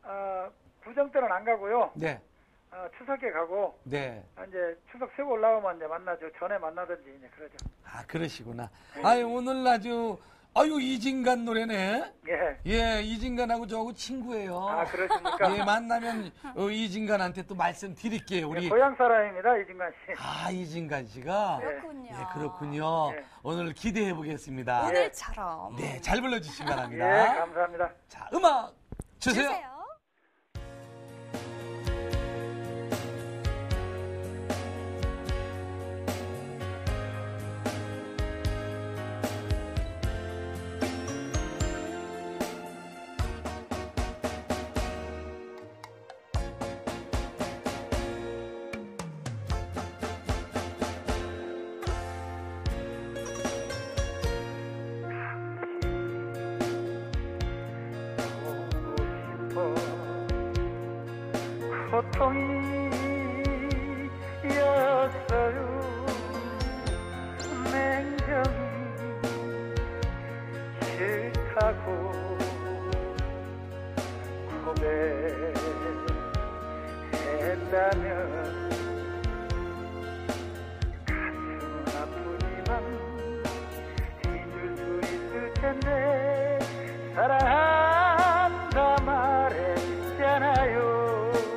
구정 때는 안 가고요. 네. 추석에 가고 네. 이제 추석 세고 올라오면 이제 만나죠. 전에 만나든지 이제 그러죠. 아, 그러시구나. 아유, 오늘 아주, 아유, 이진간 노래네. 예. 예, 이진간하고 저하고 친구예요. 아, 그러십니까? 예, 만나면 이진간한테 또 말씀드릴게요. 우리. 예, 고향 사람입니다, 이진관 씨. 아, 이진간 씨가. 그렇군요. 예, 그렇군요. 예. 오늘 기대해 보겠습니다. 오늘처럼. 네, 잘 불러주시기 예, 바랍니다. 감사합니다. 자, 음악 주세요. 주세요. 고통이었어요. 냉정이 싫다고 고백했다면 가슴은 아프지만 잊을 수 있을 텐데 사랑한다 말했잖아요.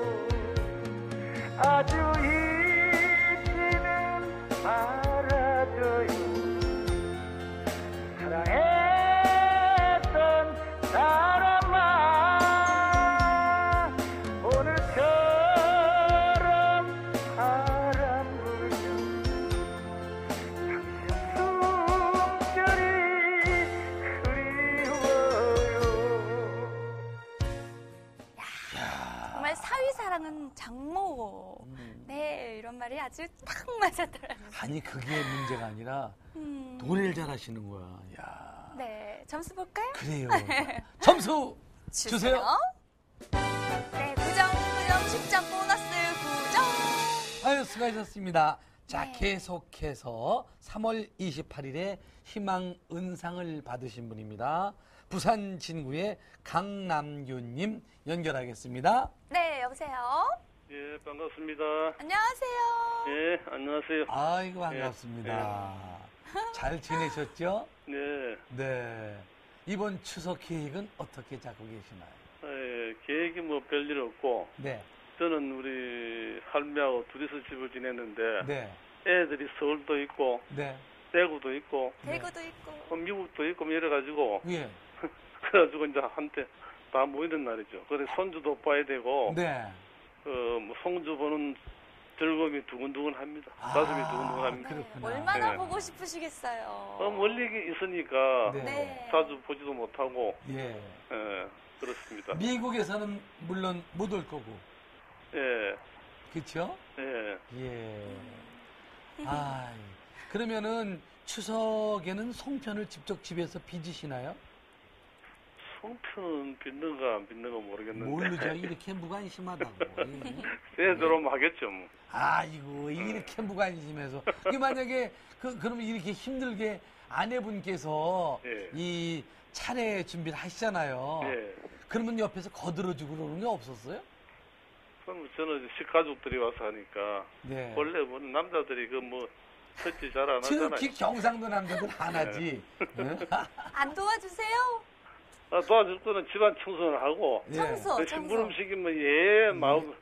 아주 잊지는 말아줘요. 사랑했던 사람아 오늘처럼 바람 불면 당신 숨결이 그리워요. 정말 사위 사랑은 장모. 네, 이런 말이 아주 딱 맞았더라고요. 아니, 그게 문제가 아니라 노래를 잘하시는 거야. 야. 네, 점수 볼까요? 그래요. 점수 주세요. 네, 9점, 10점, 보너스 9점. 아유, 수고하셨습니다. 자, 네. 계속해서 3월 28일에 희망 은상을 받으신 분입니다. 부산 진구의 강남규님 연결하겠습니다. 네, 여보세요. 예, 반갑습니다. 안녕하세요. 예, 안녕하세요. 아이고, 반갑습니다. 잘 지내셨죠? 네, 네. 이번 추석 계획은 어떻게 잡고 계시나요? 계획이 뭐 별일 없고, 네. 저는 우리 할매하고 둘이서 집을 지냈는데, 네. 애들이 서울도 있고, 네. 대구도 있고, 대구도 있고. 미국도 있고, 뭐 이래가지고, 예. 그래가지고 이제 한테 다 모이는 날이죠. 그래 손주도 봐야 되고, 네. 뭐 손주 보는 즐거움이 두근두근 합니다. 가슴이 두근두근 합니다. 그렇구나. 얼마나 네. 보고 싶으시겠어요. 멀리 있으니까 네. 네. 자주 보지도 못하고, 예. 그렇습니다. 미국에서는 물론 못 올 거고. 예, 그렇죠? 예. 예. 아, 그러면은 추석에는 송편을 직접 집에서 빚으시나요? 송편 빚는가 안 빚는가 모르겠는데. 모르죠. 이렇게 무관심하다고. 새 들어오면 하겠죠, 뭐. 아이고, 이렇게 무관심해서. 그 만약에, 그러면 이렇게 힘들게 아내분께서 예. 이 차례 준비를 하시잖아요. 예. 그러면 옆에서 거들어주고 그러는 게 없었어요? 그럼 저는 식가족들이 와서 하니까, 네. 원래 뭐 남자들이 설치 잘 안 하잖아요. 특히 경상도 남자들 안 하지. 응? 안 도와주세요? 도와줄 거는 집안 청소를 하고, 예. 청소. 심부름 시키면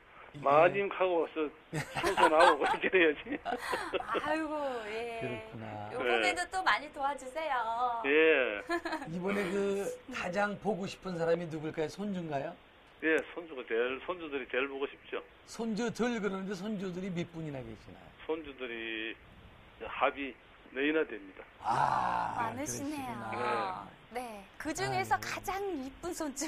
마님하고 청소하고 그렇게 해야지. 아이고, 예. 그렇구나. 요번에도 또 많이 도와주세요. 예, 이번에 가장 보고 싶은 사람이 누굴까요? 손주인가요? 예, 손주들이 제일 보고 싶죠. 손주들 그러는데 손주들이 몇 분이나 계시나요? 손주들이 합이 4이나 됩니다. 많으시네요. 그러시구나. 네. 그 중에서 아이고. 가장 이쁜 손주.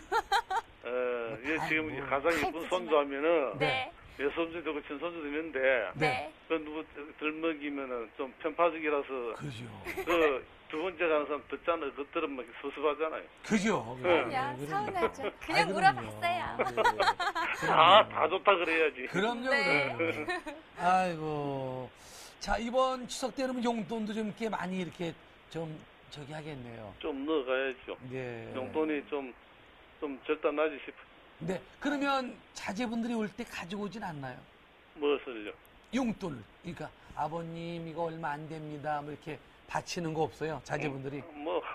지금 아이고. 가장 이쁜 손주 하면은, 네. 외손주도 있고 친손주도 있는데, 네. 누구 들먹이면은 좀 편파적이라서, 그죠. 두 번째 가는 사람 듣잖아요. 그들은 막 섭섭하잖아요. 그죠. 그냥 그럼요. 서운하죠. 그냥 아이, 물어봤어요. 그럼요. 다 좋다 그래야지. 그럼요. 네. 그럼요. 아이고. 자, 이번 추석 때 그러면 용돈도 좀 꽤 많이 이렇게 좀 하겠네요. 좀 넣어가야죠. 네. 용돈이 좀 절단나지 싶어. 네. 그러면 자제분들이 올 때 가지고 오진 않나요? 무엇을요? 용돈을. 그러니까 아버님 이거 얼마 안 됩니다. 뭐 이렇게 바치는 거 없어요? 자제분들이.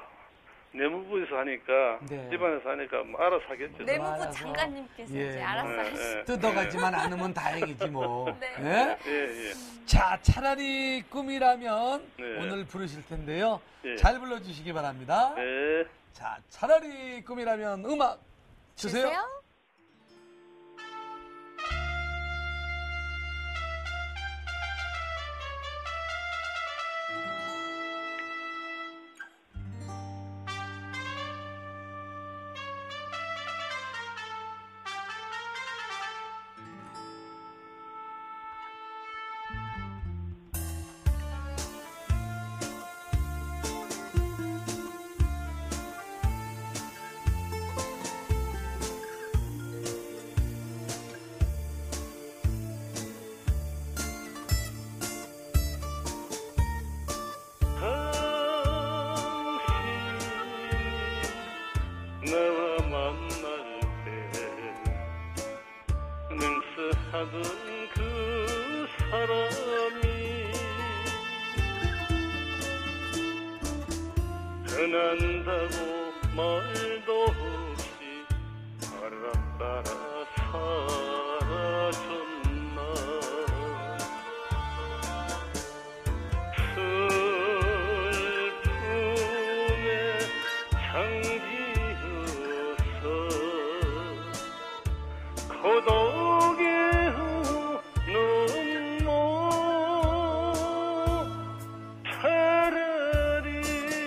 내무부에서 하니까, 네. 집안에서 하니까 알아서 하겠죠. 내무부 알아서. 장관님께서 예. 이제 알아서 하시죠. 뜯어가지만 않으면 다행이지 뭐. 네. 예? 예. 자, 차라리 꿈이라면 네. 오늘 부르실 텐데요. 예. 잘 불러주시기 바랍니다. 네. 자, 차라리 꿈이라면 음악 주세요. 나와 만날 때 능수하던 그 사람이 떠난다고 말도 없이 바람 따라 사라졌나. 슬픔의 장기여서 고독의 눈물 차라리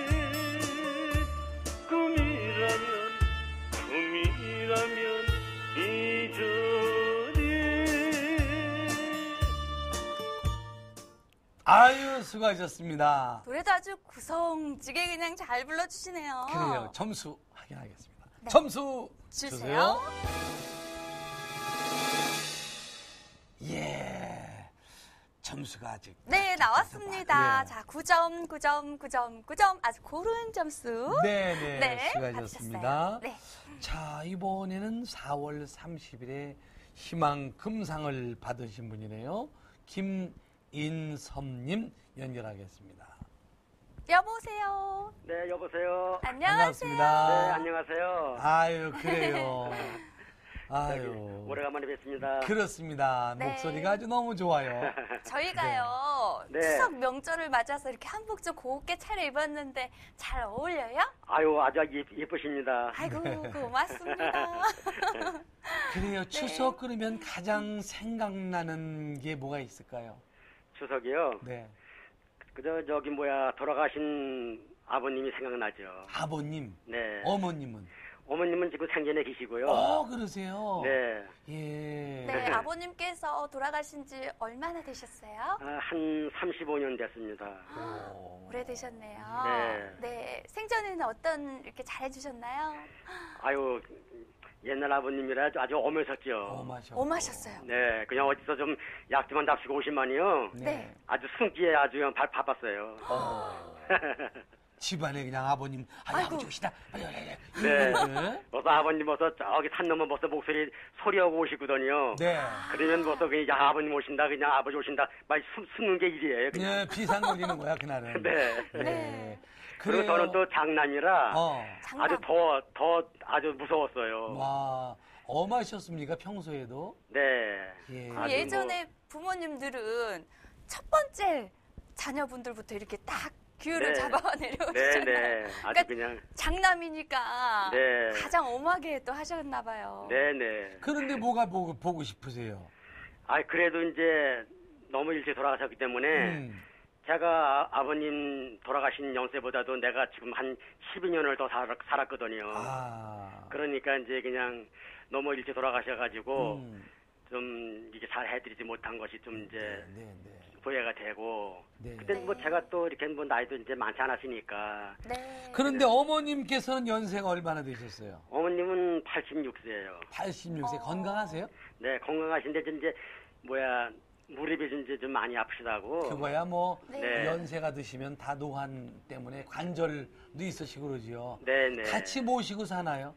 꿈이라면 잊으리. 아유, 수고하셨습니다. 노래도 아주 구성지게 그냥 잘 불러주시네요. 그래요. 점수 확인하겠습니다. 네. 점수 주세요. 예. 점수가 아직. 네, 나왔습니다. 예. 자, 9점, 9점, 9점, 9점. 아주 고른 점수. 네네. 네, 수고하셨습니다. 받으셨어요. 네. 자, 이번에는 4월 30일에 희망 금상을 받으신 분이네요. 김인섭님 연결하겠습니다. 여보세요. 네, 여보세요. 안녕하세요. 반갑습니다. 네, 안녕하세요. 아유, 그래요. 아유. 오래간만에 뵙습니다. 그렇습니다. 네. 목소리가 아주 너무 좋아요. 저희가요 네. 추석 명절을 맞아서 이렇게 한복 좀 곱게 차려입었는데 잘 어울려요? 아유, 아주 예쁘십니다. 아이고 고맙습니다. 그래요. 추석 그러면 가장 생각나는 게 뭐가 있을까요? 추석이요? 네. 돌아가신 아버님이 생각나죠. 아버님. 네. 어머님은? 어머님은 지금 생전에 계시고요. 그러세요? 네. 예. 네, 아버님께서 돌아가신 지 얼마나 되셨어요? 한 35년 됐습니다. 오래되셨네요. 네. 네, 생전에는 어떤 이렇게 잘해주셨나요? 아유, 옛날 아버님이라 아주 엄하셨죠. 엄하셨어요. 네, 그냥 어디서 좀 약주만 답시고 오시면요. 네. 아주 숨기에 아주 그냥 바빴어요. 집안에 그냥 아버님, 아버지 오시다. 빨리. 네. 벌써 아버님 벌써 저기 산 넘어 벌써 목소리 소리하고 오시거든요. 네. 그러면 벌써 그냥 아버님 오신다, 그냥 아버지 오신다, 막 숨는 게 일이에요. 그냥. 네, 비상 걸리는 거야, 그날은. 네. 네. 그리고 저는 또 장남이라 장남. 아주 더 아주 무서웠어요. 와, 엄하셨습니까, 평소에도? 네. 예. 아주 예전에 부모님들은 첫 번째 자녀분들부터 이렇게 딱 귤을 네. 잡아 내려오시잖아요. 네. 아주 그러니까 그냥. 장남이니까 네. 가장 엄하게 또 하셨나 봐요. 네네. 그런데 뭐가 보고 싶으세요? 그래도 이제 너무 일찍 돌아가셨기 때문에 제가 아버님 돌아가신 연세보다도 내가 지금 한 12년을 더 살았거든요. 그러니까 이제 그냥 너무 일찍 돌아가셔가지고 좀 이게 잘 해드리지 못한 것이 좀 이제 후회가 되고. 근데 뭐 제가 또 이렇게 뭐 나이도 이제 많지 않았으니까. 네. 그런데 어머님께서는 연세가 얼마나 되셨어요? 어머님은 86세예요. 86세. 건강하세요? 네, 건강하신데 이제 무릎이 이제 좀 많이 아프시다고. 그거야 뭐 네. 연세가 드시면 다 노환 때문에 관절도 있으시고 그러지요. 네네. 같이 모시고 사나요?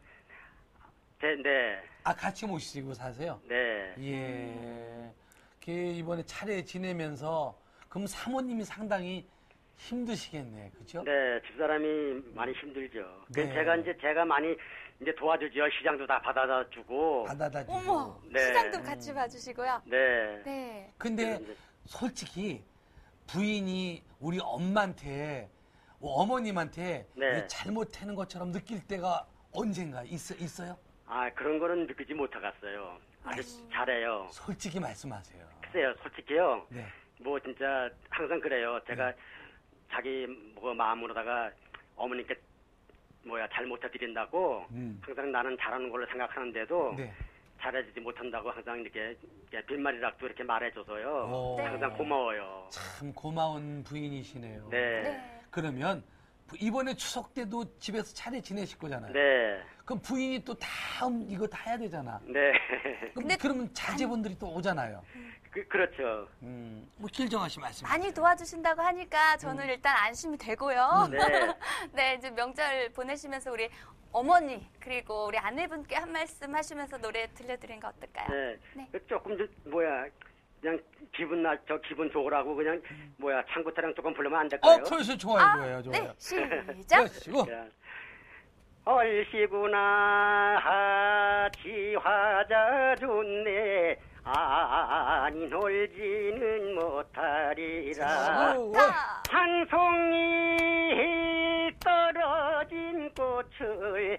네. 같이 모시고 사세요? 네. 예. 이번에 차례 지내면서 그럼 사모님이 상당히 힘드시겠네, 그죠? 네, 집사람이 많이 힘들죠. 네. 제가 많이 이제 도와주죠. 시장도 다 받아다 주고. 어머, 네. 시장도 같이 봐주시고요. 네. 네. 근데 솔직히 부인이 우리 엄마한테, 어머님한테 네. 잘못하는 것처럼 느낄 때가 언젠가 있어요? 그런 거는 느끼지 못하겠어요. 아주 잘해요. 솔직히 말씀하세요. 글쎄요, 솔직히요. 네. 뭐 진짜 항상 그래요. 제가 자기 마음으로다가 어머니께 잘못해 드린다고 항상 나는 잘하는 걸로 생각하는데도 네. 잘해주지 못한다고 항상 이렇게 빈말이라도 이렇게 말해줘서요. 네. 항상 고마워요. 참 고마운 부인이시네요. 네. 그러면 이번에 추석 때도 집에서 차례 지내실 거잖아요. 네. 그럼 부인이 또 다음 이거 다 해야 되잖아. 네. 그러면 자제분들이 또 오잖아요. 그렇죠. 뭐 길정아 씨 말씀. 많이 도와주신다고 하니까 저는 일단 안심이 되고요. 네. 네, 이제 명절 보내시면서 우리 어머니 그리고 우리 아내분께 한 말씀 하시면서 노래 들려드린 거 어떨까요? 네. 조금 그냥 기분 좋으라고 그냥 창구타령 조금 부르면 안 될까요? 그래서 좋아요. 네, 시작. 그러시고. 얼씨구나 하지 화자 좋네 아니 놀지는 못하리라 한 송이 떨어진 꽃을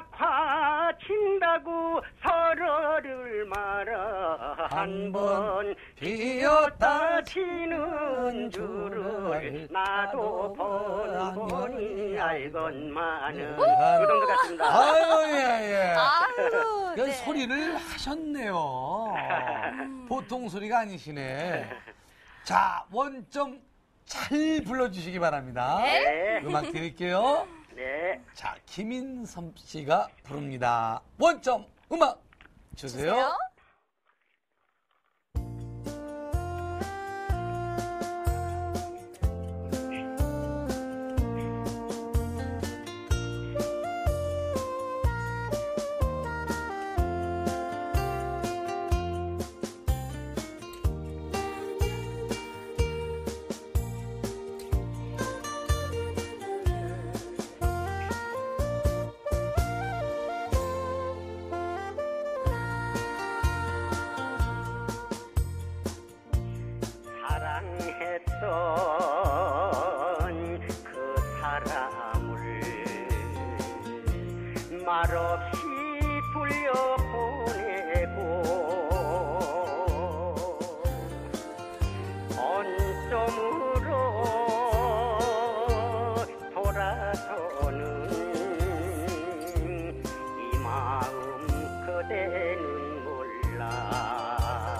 낙화친다고 서로를 말아 한 번 피었다 지는 줄을 나도 번번이 알건만은 그 정도 같습니다. 예. 아유, 네. 소리를 하셨네요. 보통 소리가 아니시네. 자, 원점 잘 불러주시기 바랍니다. 네. 음악 드릴게요. 네. 자, 김인섭 씨가 부릅니다. 원점 음악 주세요. 사랑했던 그 사람을 말없이 돌려보내고 언점으로 돌아서는 이 마음 그대는 몰라.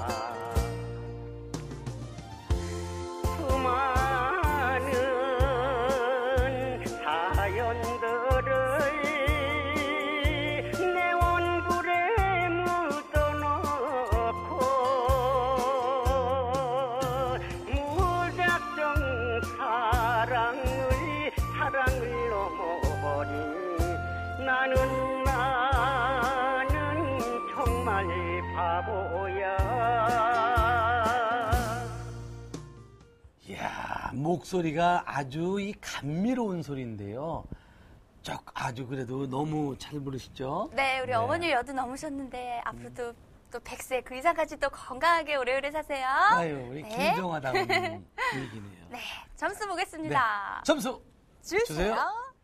수많은 사연들을 내 얼굴에 묻어놓고 무작정 사랑을 넘어버린 나는 정말 바보야. 이야, 목소리가 아주 이 감미로운 소리인데요. 아주 그래도 너무 잘 부르시죠? 네, 우리 어머니 여든 넘으셨는데 앞으로도 또 100세 그 이상까지 또 건강하게 오래오래 사세요. 아유, 우리 김정하다 어머님 얘기네요. 네, 점수 보겠습니다. 네, 점수 주세요.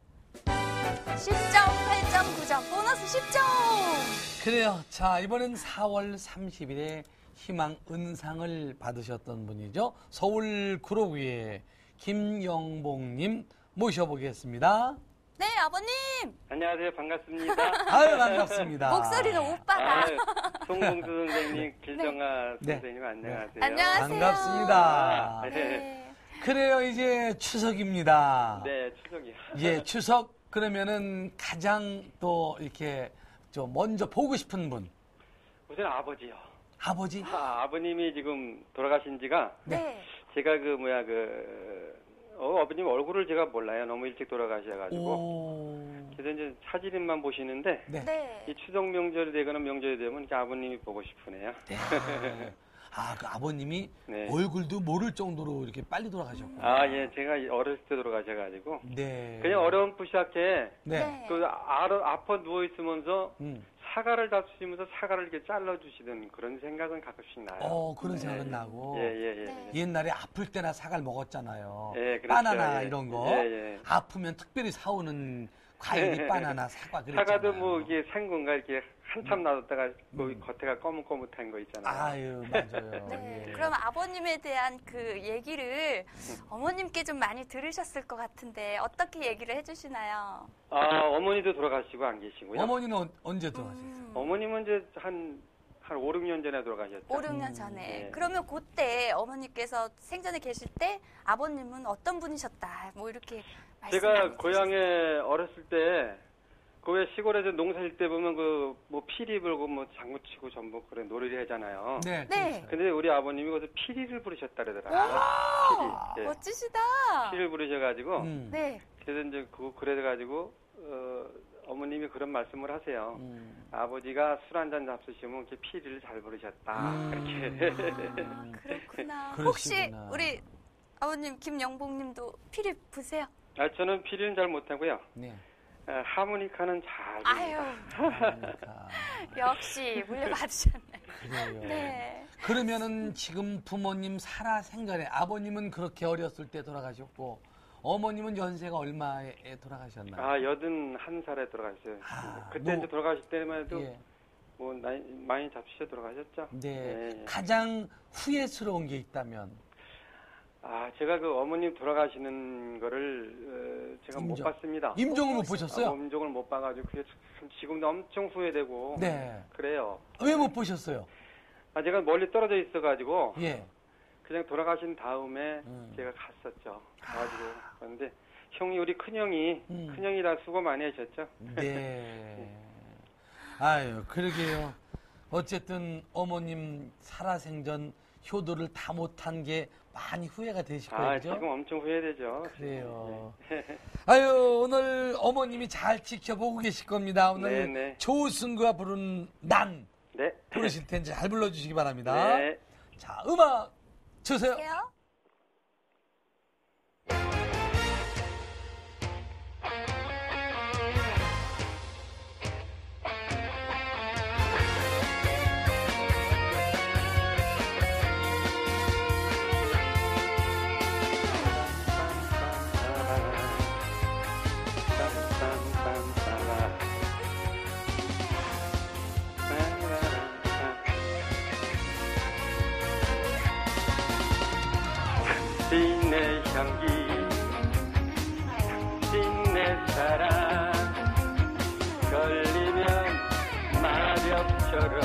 10점, 8점, 9점, 보너스 10점. 그래요. 자, 이번엔 4월 30일에 희망 은상을 받으셨던 분이죠. 서울 구로구의 김영봉님 모셔보겠습니다. 네, 아버님. 안녕하세요. 반갑습니다. 아유, 반갑습니다. 목소리는 오빠가. 송봉수 선생님, 길정아 선생님 안녕하세요. 안녕하세요. 반갑습니다. 네. 그래요, 이제 추석입니다. 네, 추석이요. 예, 추석 그러면은 가장 또 이렇게 좀 먼저 보고 싶은 분. 우선 아버지요. 아버지? 아버님이 지금 돌아가신 지가 네. 제가 아버님 얼굴을 제가 몰라요. 너무 일찍 돌아가셔가지고. 그래서 이제 사진만 보시는데 네. 이 추석 명절이 되거나 명절이 되면 이렇게 아버님이 보고 싶으네요. 네. 그 아버님이 네. 얼굴도 모를 정도로 이렇게 빨리 돌아가셨고. 예, 제가 어렸을 때 돌아가셔가지고. 네. 그냥 어렴풋하게 네. 아파 누워 있으면서 사과를 다투시면서 사과를 이렇게 잘라주시던 그런 생각은 가끔씩 나요. 그런 생각은 나고. 예. 옛날에 아플 때나 사과를 먹었잖아요. 예, 그렇죠. 바나나 예. 이런 거. 예. 아프면 특별히 사오는 과일이 바나나, 사과 그랬잖아요. 사과도 뭐 이게 생건가 이렇게 한참 놔뒀다가 뭐 겉에가 거뭇거뭇한 거 있잖아요. 아유, 맞아요. 네. 예. 그럼 아버님에 대한 그 얘기를 어머님께 좀 많이 들으셨을 것 같은데 어떻게 얘기를 해주시나요? 어머니도 돌아가시고 안 계시고요. 어머니는 언제 돌아가셨어요? 어머님은 이제 한 5, 6년 전에 돌아가셨죠. 5, 6년 전에. 네. 그러면 그때 어머니께서 생전에 계실 때 아버님은 어떤 분이셨다. 뭐 이렇게 제가 고향에 어렸을 때 그 왜 시골에서 농사질 때 보면 뭐 피리 불고 뭐 장구 치고 전복 그래 놀이를 하잖아요. 네. 네. 근데 우리 아버님이 거기서 피리를 부르셨다 그러더라고요. 피리. 예. 멋지시다. 피리를 부르셔가지고 네. 그래서 이제 그래가지고 어머님이 그런 말씀을 하세요. 아버지가 술 한잔 잡수시면 이렇게 피리를 잘 부르셨다. 이렇게. 그렇구나. 그러시구나. 혹시 우리 아버님 김영봉님도 피리 부세요? 저는 피리는 잘 못하고요. 네. 하모니카는 잘 그러니까. 역시 물려받으셨네. 그래요. 네. 그러면은 지금 부모님 살아생전에 아버님은 그렇게 어렸을 때 돌아가셨고 어머님은 연세가 얼마에 돌아가셨나요? 81살에 돌아가셨어요. 그때 이제 돌아가실 때만 해도 뭐 나이 많이 잡수셔 돌아가셨죠. 네. 가장 후회스러운 게 있다면? 제가 그 어머님 돌아가시는 거를 제가 못 봤습니다. 임종을 못 보셨어요? 임종을 못 봐가지고 그게 지금도 엄청 후회되고. 네. 그래요. 왜 못 보셨어요? 제가 멀리 떨어져 있어가지고. 예. 그냥 돌아가신 다음에 제가 갔었죠. 가가지고 그런데 형이 우리 큰형이라 수고 많이 하셨죠. 네. 아유, 그러게요. 어쨌든 어머님 살아생전 효도를 다 못한 게 많이 후회가 되실 거예요. 지금 엄청 후회되죠. 그래요. 네. 아유, 오늘 어머님이 잘 지켜보고 계실 겁니다. 오늘 조승구가 부른 난 부르실 텐데 잘 불러주시기 바랍니다. 네. 자, 음악 주세요. 향기 당신 내 사랑 걸리면 마력처럼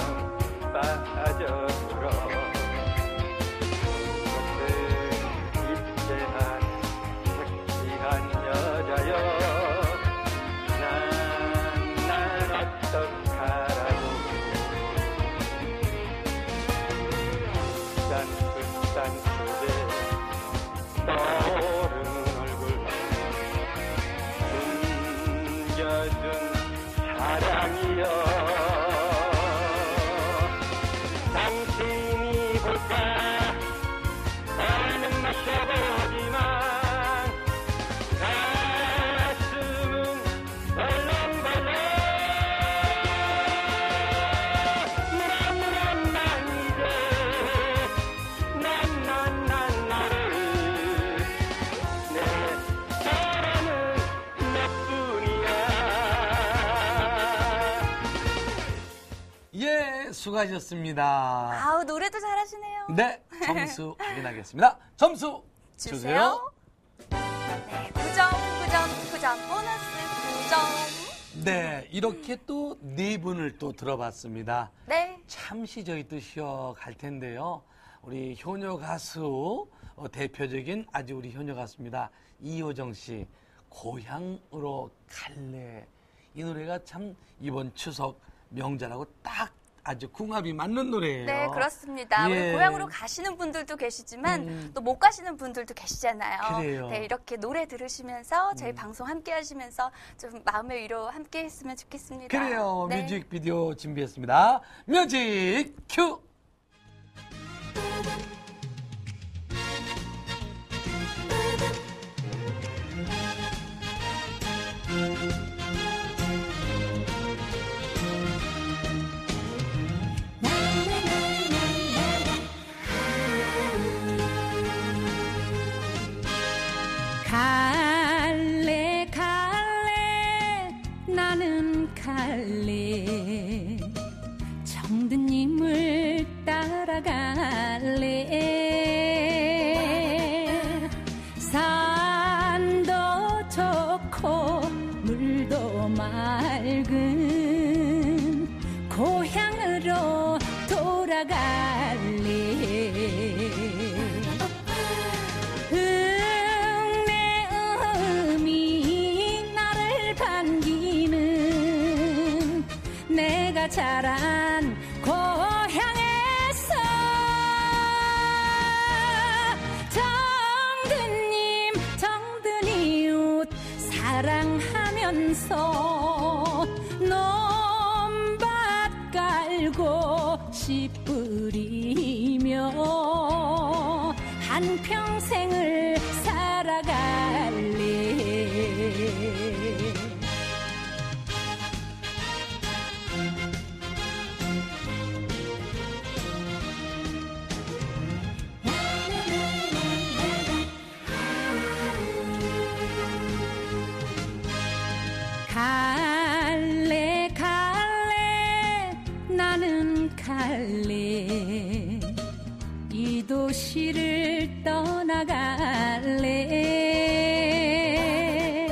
빠져들어 그것은 입대한 섹시한 여자여 난 어떡하라고 딴 속에 떠오르는 얼굴만 숨겨둔 사랑이여 당신이 볼까 나는 마셔보지만 가슴은 벌렁벌렁 난 이제 난 너를 내 사랑은 너뿐이야. 예, 수고하셨습니다. 아우, 노래도 잘하시네요. 네, 점수 확인하겠습니다. 점수 주세요. 네, 9점, 9점, 9점, 보너스 9점. 네, 이렇게 또 네 분을 또 들어봤습니다. 네. 잠시 저희 또 쉬어갈 텐데요. 우리 효녀 가수 대표적인 아주 우리 효녀 가수입니다. 이효정 씨, 고향으로 갈래. 이 노래가 참 이번 추석 명절하고 딱 아주 궁합이 맞는 노래예요. 네, 그렇습니다. 예. 우리 고향으로 가시는 분들도 계시지만 또 못 가시는 분들도 계시잖아요. 그래요. 네, 이렇게 노래 들으시면서 저희 방송 함께 하시면서 좀 마음의 위로 함께 했으면 좋겠습니다. 그래요. 네. 뮤직비디오 준비했습니다. 뮤직 큐! 갈래 갈래 나는 갈래 정드님을 따라갈래 산도 좋고 물도 맑은 고향으로 돌아갈래 내가 자란 고향에서 정드니웃 사랑하면서 논밭 깔고 씨 뿌리며 한평생을 살아갈래 갈래 갈래 나는 갈래 이 도시를 떠나갈래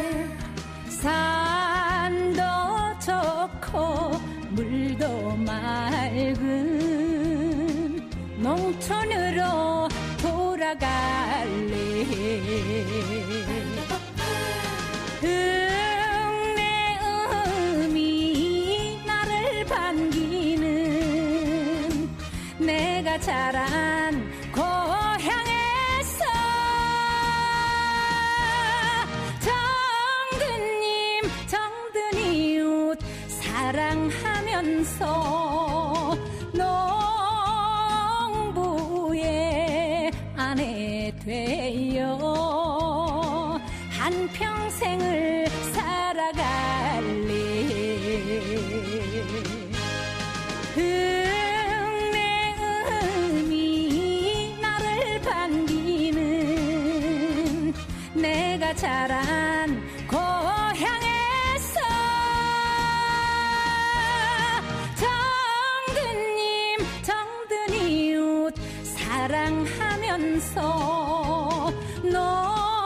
산도 좋고 물도 맑은 농촌으로 돌아갈래 내가 자란 고향에서 정드니웃 사랑하면서 농부의 아내 되어 한평생을 살아갈래 내가 자란 고향에서 정드니웃 사랑하면서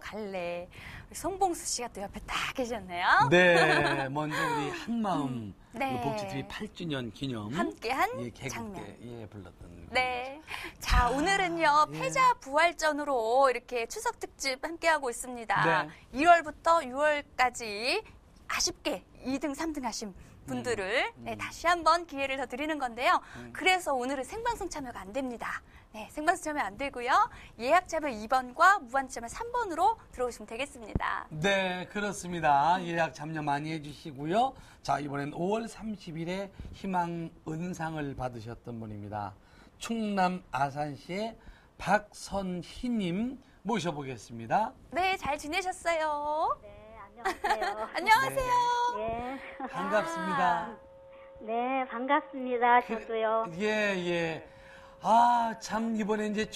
갈래. 우리 송봉수 씨가 또 옆에 딱 계셨네요. 네, 먼저 우리 한마음 네. 복지TV 8주년 기념 함께한 개국 장면. 때 불렀던. 네. 자, 오늘은요, 패자 부활전으로 이렇게 추석 특집 함께하고 있습니다. 네. 1월부터 6월까지 아쉽게 2등, 3등 하신 분들을 다시 한번 기회를 더 드리는 건데요. 그래서 오늘은 생방송 참여가 안 됩니다. 네, 생방송 참여 안 되고요. 예약 참여 2번과 무한 참여 3번으로 들어오시면 되겠습니다. 네, 그렇습니다. 예약 참여 많이 해주시고요. 자, 이번엔 5월 30일에 희망 은상을 받으셨던 분입니다. 충남 아산시의 박선희님 모셔보겠습니다. 네, 잘 지내셨어요? 네, 안녕하세요. 안녕하세요. 네. 반갑습니다. 네, 반갑습니다. 저도요. 예. 참, 이번에 이제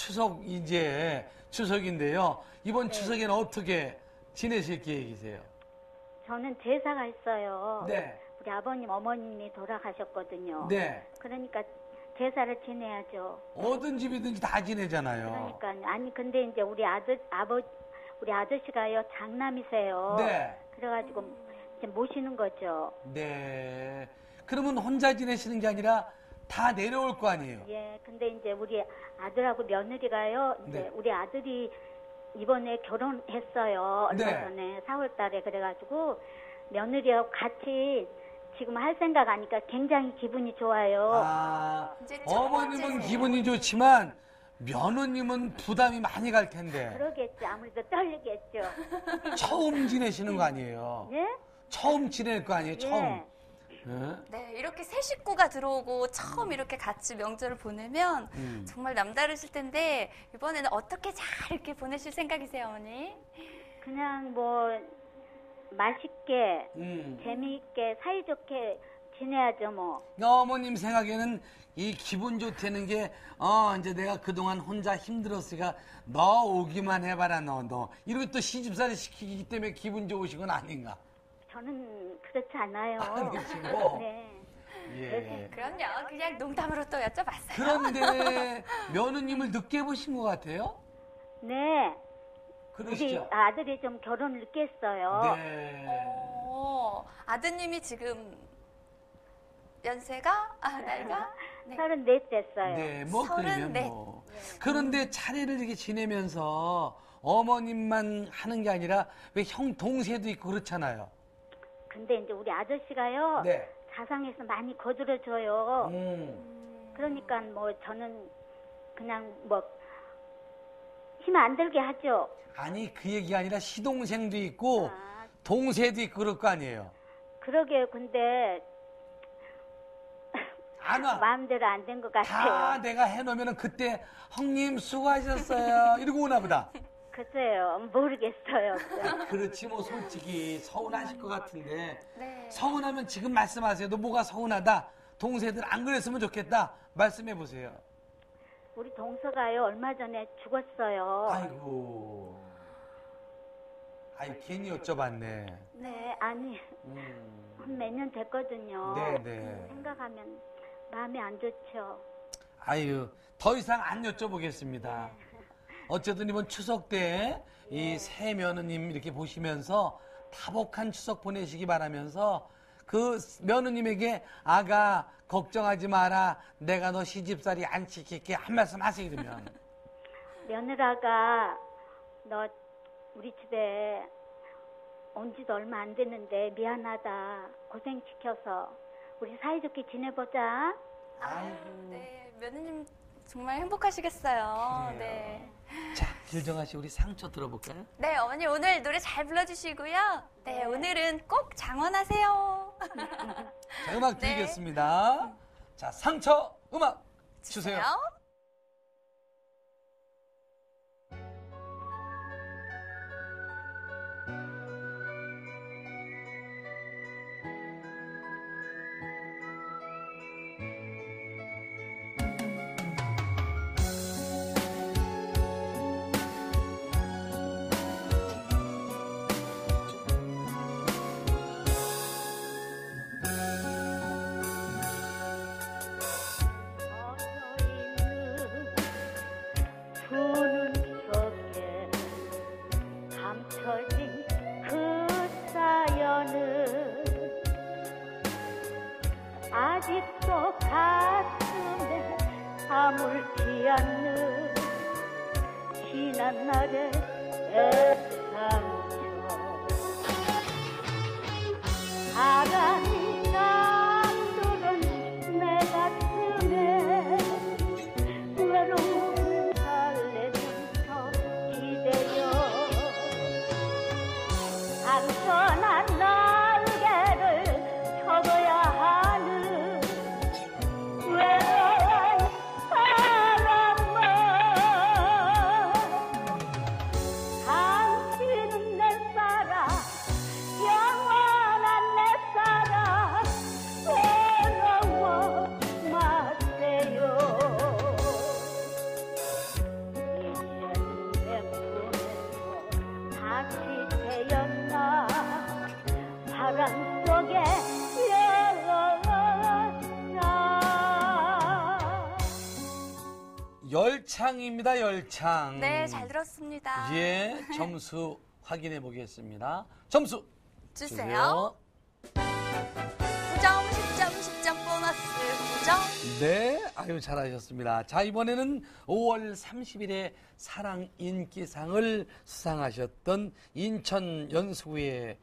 추석인데요. 이번 추석에는 어떻게 지내실 계획이세요? 저는 제사가 있어요. 네. 우리 아버님, 어머님이 돌아가셨거든요. 네. 그러니까 제사를 지내야죠. 어떤 집이든지 다 지내잖아요. 그러니까 아니 근데 이제 우리 아저씨가요 장남이세요. 네. 그래가지고 이제 모시는 거죠. 네. 그러면 혼자 지내시는 게 아니라 다 내려올 거 아니에요? 예. 근데 이제 우리 아들하고 며느리가요. 이제 네. 우리 아들이 이번에 결혼했어요. 얼마 네. 전에 4월달에 그래가지고 며느리하고 같이 지금 할 생각 하니까 굉장히 기분이 좋아요. 이제 첫 어머님은 번째세요. 기분이 좋지만 며느님은 부담이 많이 갈 텐데 그러겠죠. 아무래도 떨리겠죠. 처음 지내시는 거 아니에요? 예? 처음 지낼 거 아니에요? 처음. 예. 예? 네, 이렇게 새 식구가 들어오고 처음 이렇게 같이 명절을 보내면 정말 남다르실 텐데 이번에는 어떻게 잘 이렇게 보내실 생각이세요, 어머니? 그냥 뭐 맛있게 음. 재미있게 사이좋게 지내야죠 뭐. 어머님 생각에는 이 기분 좋다는 게 이제 내가 그동안 혼자 힘들었으니까 너 오기만 해봐라 너 이러고 또 시집살이 시키기 때문에 기분 좋으신 건 아닌가? 저는 그렇지 않아요. 아니시고? 네. 예. 그럼요. 그냥 농담으로 또 여쭤봤어요. 그런데 며느님을 늦게 보신 것 같아요? 네. 우리 그러시죠? 아들이 좀 결혼을 늦게 했어요. 네. 아드님이 지금 연세가 나이가 34 됐어요. 네, 뭐 그러면 34. 뭐. 그런데 차례를 이렇게 지내면서 어머님만 하는 게 아니라 왜 형 동생도 있고 그렇잖아요. 근데 이제 우리 아저씨가요. 네. 가상에서 많이 거들어줘요. 음. 그러니까 뭐 저는 그냥 뭐 힘 안 들게 하죠. 아니 그 얘기가 아니라 시동생도 있고 동생도 있고 그럴 거 아니에요. 그러게요. 근데 안 와. 마음대로 안 된 것 다 같아요. 내가 해놓으면 그때 형님 수고하셨어요 이러고 오나 보다. 글쎄요. 모르겠어요. 그렇지 뭐 솔직히 서운하실 것 같은데 네. 서운하면 지금 말씀하세요. 너 뭐가 서운하다. 동생들 안 그랬으면 좋겠다. 말씀해 보세요. 우리 동서가요. 얼마 전에 죽었어요. 아이고. 아이 괜히 여쭤봤네. 네. 아니 한 몇 년 됐거든요. 네네. 생각하면 마음이 안 좋죠. 아유 더 이상 안 여쭤보겠습니다. 어쨌든 이번 추석 때 이 새 며느님 이렇게 보시면서 다복한 추석 보내시기 바라면서 그 며느님에게 아가 걱정하지 마라. 내가 너 시집살이 안 시킬게 한 말씀 하세요 그러면. 며느라가 너 우리 집에 온 지도 얼마 안 됐는데 미안하다. 고생시켜서 우리 사이좋게 지내보자. 네, 며느님 정말 행복하시겠어요. 그래요. 네. 자, 길정아 씨 우리 상처 들어볼까요? 네, 어머니 오늘 노래 잘 불러주시고요. 네, 오늘은 꼭 장원하세요. 자, 음악 네. 드리겠습니다. 자, 상처 음악 주세요. 어서 있는 울지 않는 지난 날의 애상처 바람이 남도는 내 가슴에 외로운 달래면서 기대어 안전한 날개를 펴둬야 하는 외로운 사람아 당신은 내 사랑 영원한 내 사랑 외로워 마세요 이제는 내 꿈에서 다시 태어나 바람 속에 열창입니다, 열창. 네, 잘 들었습니다. 예, 점수 확인해 보겠습니다. 점수 주세요. 9점, 10점, 10점 보너스 9점. 네, 아유 잘하셨습니다. 자, 이번에는 5월 30일에 사랑 인기상을 수상하셨던 인천 연수구의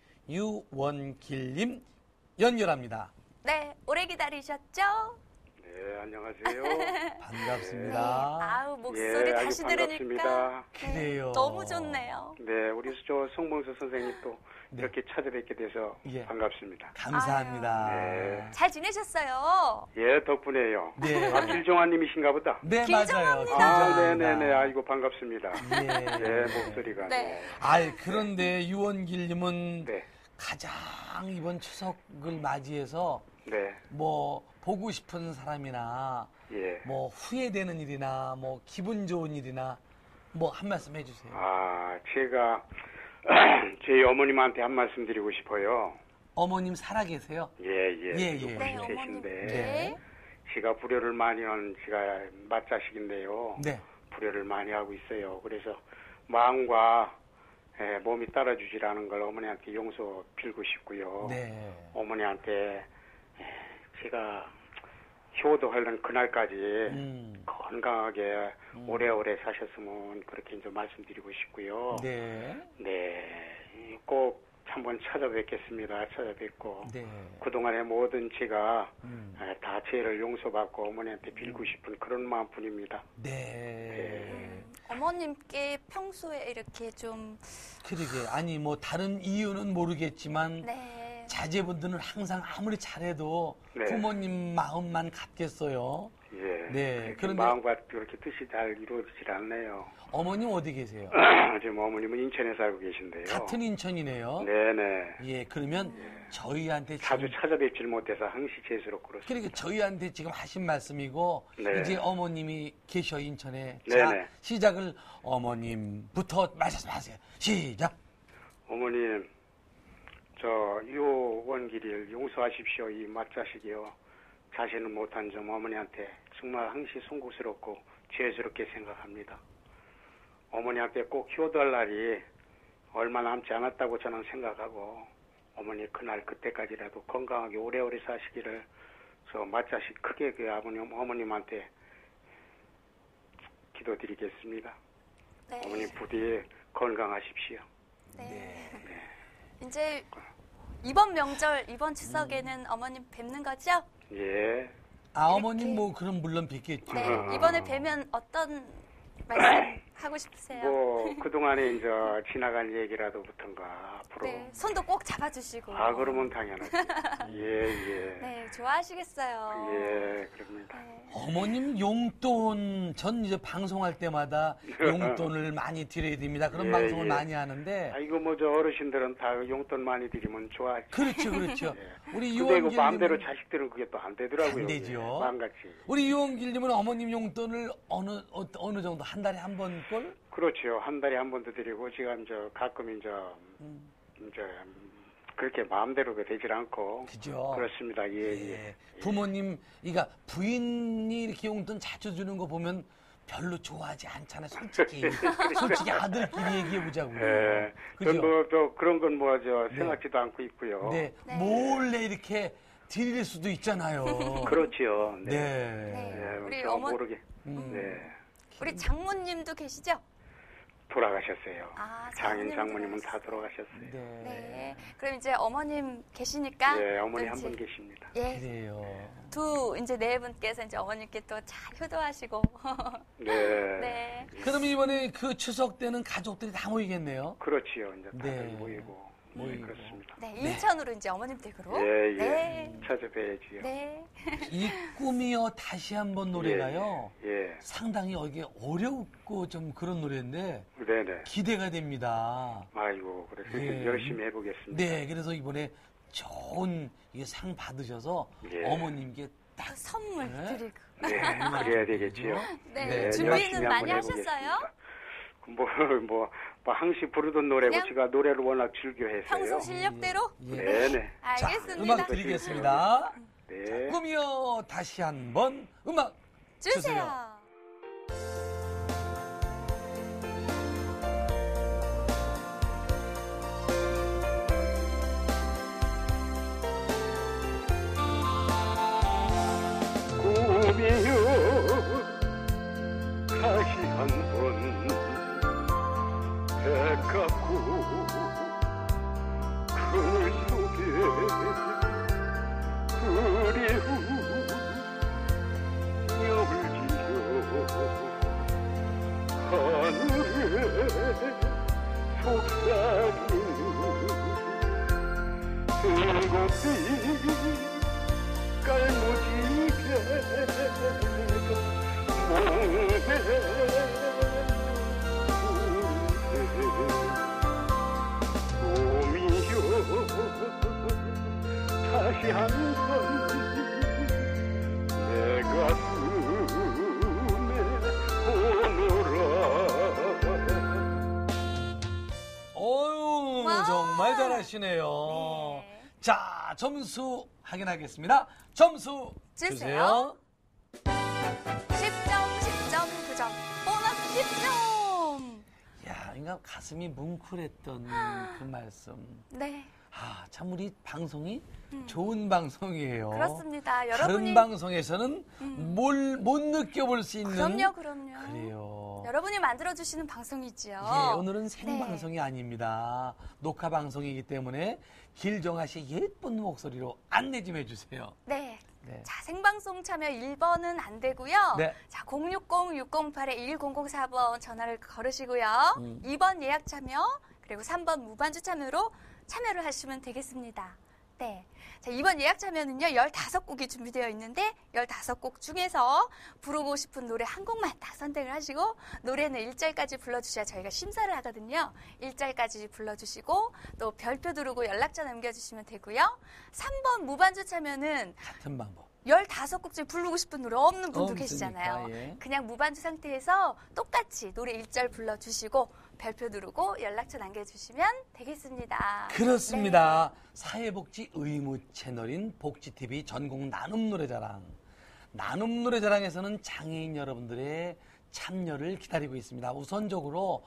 유원길님 연결합니다. 네, 오래 기다리셨죠? 네, 안녕하세요. 반갑습니다. 아우, 목소리 예, 다시 아주 들으니까. 반갑습니다. 그래요. 너무 좋네요. 네, 우리 저 송봉수 선생님 또 네. 이렇게 찾아뵙게 돼서 예. 반갑습니다. 감사합니다. 네. 잘 지내셨어요? 예, 덕분에요. 네. 아, 길종환님이신가 보다. 네, 김정아입니다. 맞아요. 아, 김정아입니다. 네네네. 아이고, 반갑습니다. 예. 네, 목소리가. 네. 아이, 그런데 유원길님은 네. 가장 이번 추석을 맞이해서 네. 뭐 보고 싶은 사람이나 예. 뭐 후회되는 일이나 뭐 기분 좋은 일이나 뭐 한 말씀 해주세요. 아, 제가 저희 어머님한테 한 말씀 드리고 싶어요. 어머님 살아계세요? 예, 예. 예, 예. 네, 어머님. 계신데. 네. 제가 불효를 많이 한 제가 맏자식인데요. 네. 불효를 많이 하고 있어요. 그래서 마음과 몸이 따라주질 않은 걸 어머니한테 용서 빌고 싶고요. 네. 어머니한테 제가 효도하는 그날까지 건강하게 오래오래 사셨으면 그렇게 이제 말씀드리고 싶고요. 네. 네, 꼭 한번 찾아뵙겠습니다. 찾아뵙고 네. 그동안의 모든 제가 다 죄를 용서받고 어머니한테 빌고 싶은 그런 마음뿐입니다. 네. 어머님께 평소에 이렇게 좀 그러게. 아니, 뭐, 다른 이유는 모르겠지만, 네. 자제분들은 항상 아무리 잘해도 네. 부모님 마음만 같겠어요. 예. 네. 그렇게 그런데 마음과 그렇게 뜻이 잘 이루어지질 않네요. 어머님 어디 계세요? 지금 어머님은 인천에 살고 계신데요. 같은 인천이네요. 네네. 예, 그러면 저희한테 자주 지금, 찾아뵙질 못해서 항시 죄스럽고 그렇습니다. 그러니까 저희한테 지금 하신 말씀이고, 네. 이제 어머님이 계셔, 인천에. 네네. 자, 시작을 어머님부터 말씀하세요. 시작. 어머님, 저 유원길을 용서하십시오. 이 맏자식이요. 자신을 못한 점 어머니한테 정말 항시 송구스럽고 죄스럽게 생각합니다. 어머니한테 꼭 효도할 날이 얼마 남지 않았다고 저는 생각하고 어머니 그날 그때까지라도 건강하게 오래오래 사시기를 저 맏자식 크게 그 어머님한테 기도드리겠습니다. 네. 어머니 부디 건강하십시오. 네. 이제 이번 명절, 이번 추석에는 어머님 뵙는 거죠? 예. 아, 어머님 뭐, 그럼 물론 뵙겠죠. 네. 이번에 뵈면 어떤 말씀 하고 싶으세요? 뭐 그동안에 이제 지나간 얘기라도 붙은가 앞으로. 네. 손도 꼭 잡아주시고. 아, 그러면 당연하죠. 예, 예. 네, 좋아하시겠어요. 예, 그럽니다. 네. 어머님 용돈, 전 이제 방송할 때마다 용돈을 많이 드려야 됩니다. 그런 예, 방송을 예. 많이 하는데. 아, 이거 뭐 저 어르신들은 다 용돈 많이 드리면 좋아하지. 그렇죠, 그렇죠. 우리 근데 이거 유원길님은 마음대로 자식들은 그게 또 안 되더라고요. 안 되죠. 마음같이. 우리 유원길님은 어머님 용돈을 어느 정도 한 달에 한 번 꼴? 그렇죠. 한 달에 한 번도 드리고 지금 저 가끔 이제 그렇게 마음대로 되질 않고. 그죠. 그렇습니다. 예, 예. 부모님, 그러니까 부인이 이렇게 용돈 자주 주는 거 보면 별로 좋아하지 않잖아요. 솔직히. 솔직히 아들끼리 얘기해 보자고요. 예. 그죠? 뭐, 또 그런 건 뭐 저 생각지도 않고 있고요. 네. 몰래 이렇게 드릴 수도 있잖아요. 그렇지요. 네. 네. 우리 어머 모르게. 네. 우리 장모님도 계시죠? 돌아가셨어요. 장모님은 돌아가셨어요. 다 돌아가셨어요. 네. 그럼 이제 어머님 계시니까. 네, 어머니 한 분 계십니다. 예. 그래요. 이제 네 분께서 이제 어머님께 또 잘 효도하시고. 네. 네. 그럼 이번에 그 추석 때는 가족들이 다 모이겠네요. 그렇지요. 이제 다들 네. 모이고. 그렇습니다. 네, 인천으로 이제 어머님 댁으로. 예, 예. 네. 찾아뵈야지요. 네. 이 꿈이여 다시 한번 노래가요. 예. 상당히 이게 어렵고 좀 그런 노래인데 네네. 기대가 됩니다. 아이고, 그래서 예. 열심히 해보겠습니다. 네, 그래서 이번에 좋은 상 받으셔서 예. 어머님께 딱 선물 네. 드리고. 네, 그래야 되겠지요. 네. 네, 준비는 열심히 많이 한번 하셨어요? 항시 부르던 노래고 그냥 제가 노래를 워낙 즐겨 해서요. 평소 실력대로? 예. 네네. 알겠습니다. 자, 음악 드리겠습니다. 네. 자, 꿈이여 다시 한번 음악 주세요. 꿈이여 다시 한번 가깝고 그늘 속에 그리운 녀을 지어 하늘에 속삭이는 불꽃빛 깔무지게 꿈이여 다시 한번 내 가슴에 오너라. 어유 와. 정말 잘하시네요. 네. 자, 점수 확인하겠습니다. 점수 주세요. 10점, 10점, 9점, 보너스 10점. 야, 그러니까 가슴이 뭉클했던 그 말씀. 네. 참 우리 방송이 좋은 방송이에요. 그렇습니다. 다른 여러분이 방송에서는 뭘 못 느껴볼 수 있는. 그럼요. 그래요. 여러분이 만들어주시는 방송이지요. 예, 오늘은 생방송이 아닙니다. 녹화 방송이기 때문에 길정아 씨 예쁜 목소리로 안내 좀 해주세요. 네. 네. 자, 생방송 참여 1번은 안 되고요. 네. 자, 060-608-1104번 전화를 걸으시고요. 2번 예약 참여, 그리고 3번 무반주 참여로 참여를 하시면 되겠습니다. 네. 자, 이번 예약 참여는요, 15곡이 준비되어 있는데, 15곡 중에서 부르고 싶은 노래 한 곡만 딱 선택을 하시고, 노래는 1절까지 불러주셔야 저희가 심사를 하거든요. 1절까지 불러주시고, 또 별표 누르고 연락처 남겨주시면 되고요. 3번 무반주 참여는 같은 방법. 15곡 중에 부르고 싶은 노래 없는 분도 없으니까, 계시잖아요. 예. 그냥 무반주 상태에서 똑같이 노래 1절 불러주시고 별표 누르고 연락처 남겨주시면 되겠습니다. 그렇습니다. 사회복지 의무 채널인 복지TV 전국 나눔 노래자랑. 나눔 노래자랑에서는 장애인 여러분들의 참여를 기다리고 있습니다. 우선적으로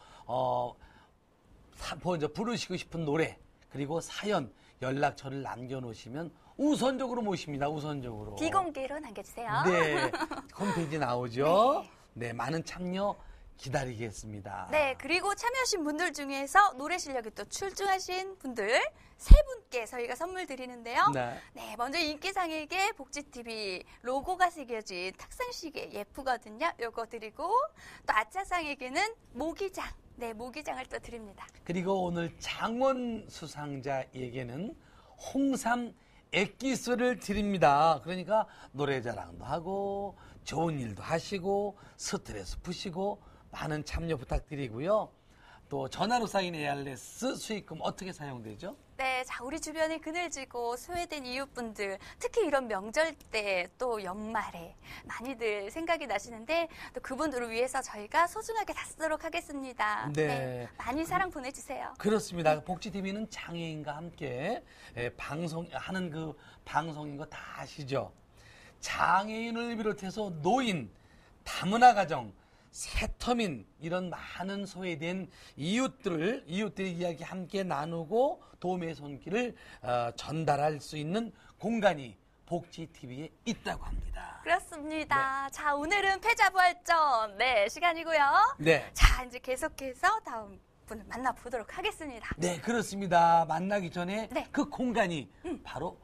먼저 부르시고 싶은 노래 그리고 사연 연락처를 남겨놓으시면 우선적으로 모십니다. 우선적으로. 비공개로 남겨주세요. 네, 홈페이지 나오죠. 네, 많은 참여 기다리겠습니다. 네, 그리고 참여하신 분들 중에서 노래 실력이 또 출중하신 분들 3분께 저희가 선물 드리는데요. 네. 네, 먼저 인기상에게 복지TV 로고가 새겨진 탁상시계 예쁘거든요. 요거 드리고 또 아차상에게는 모기장. 네, 모기장을 또 드립니다. 그리고 오늘 장원 수상자에게는 홍삼 액기스를 드립니다. 그러니까 노래자랑도 하고 좋은 일도 하시고 스트레스 푸시고 많은 참여 부탁드리고요. 또 전화로 쌓인 ARS 수익금 어떻게 사용되죠? 네, 자, 우리 주변에 그늘지고 소외된 이웃분들, 특히 이런 명절 때 또 연말에 많이들 생각이 나시는데 또 그분들을 위해서 저희가 소중하게 다 쓰도록 하겠습니다. 네. 많이 사랑 보내주세요. 그렇습니다. 복지TV는 장애인과 함께 방송하는 그 방송인 거 다 아시죠? 장애인을 비롯해서 노인, 다문화 가정, 세터민 이런 많은 소외된 이웃들의 이야기 함께 나누고 도움의 손길을 전달할 수 있는 공간이 복지TV에 있다고 합니다. 그렇습니다. 네. 자, 오늘은 패자부활전 시간이고요. 네. 자, 이제 계속해서 다음 분을 만나보도록 하겠습니다. 네, 그렇습니다. 만나기 전에 그 공간이 바로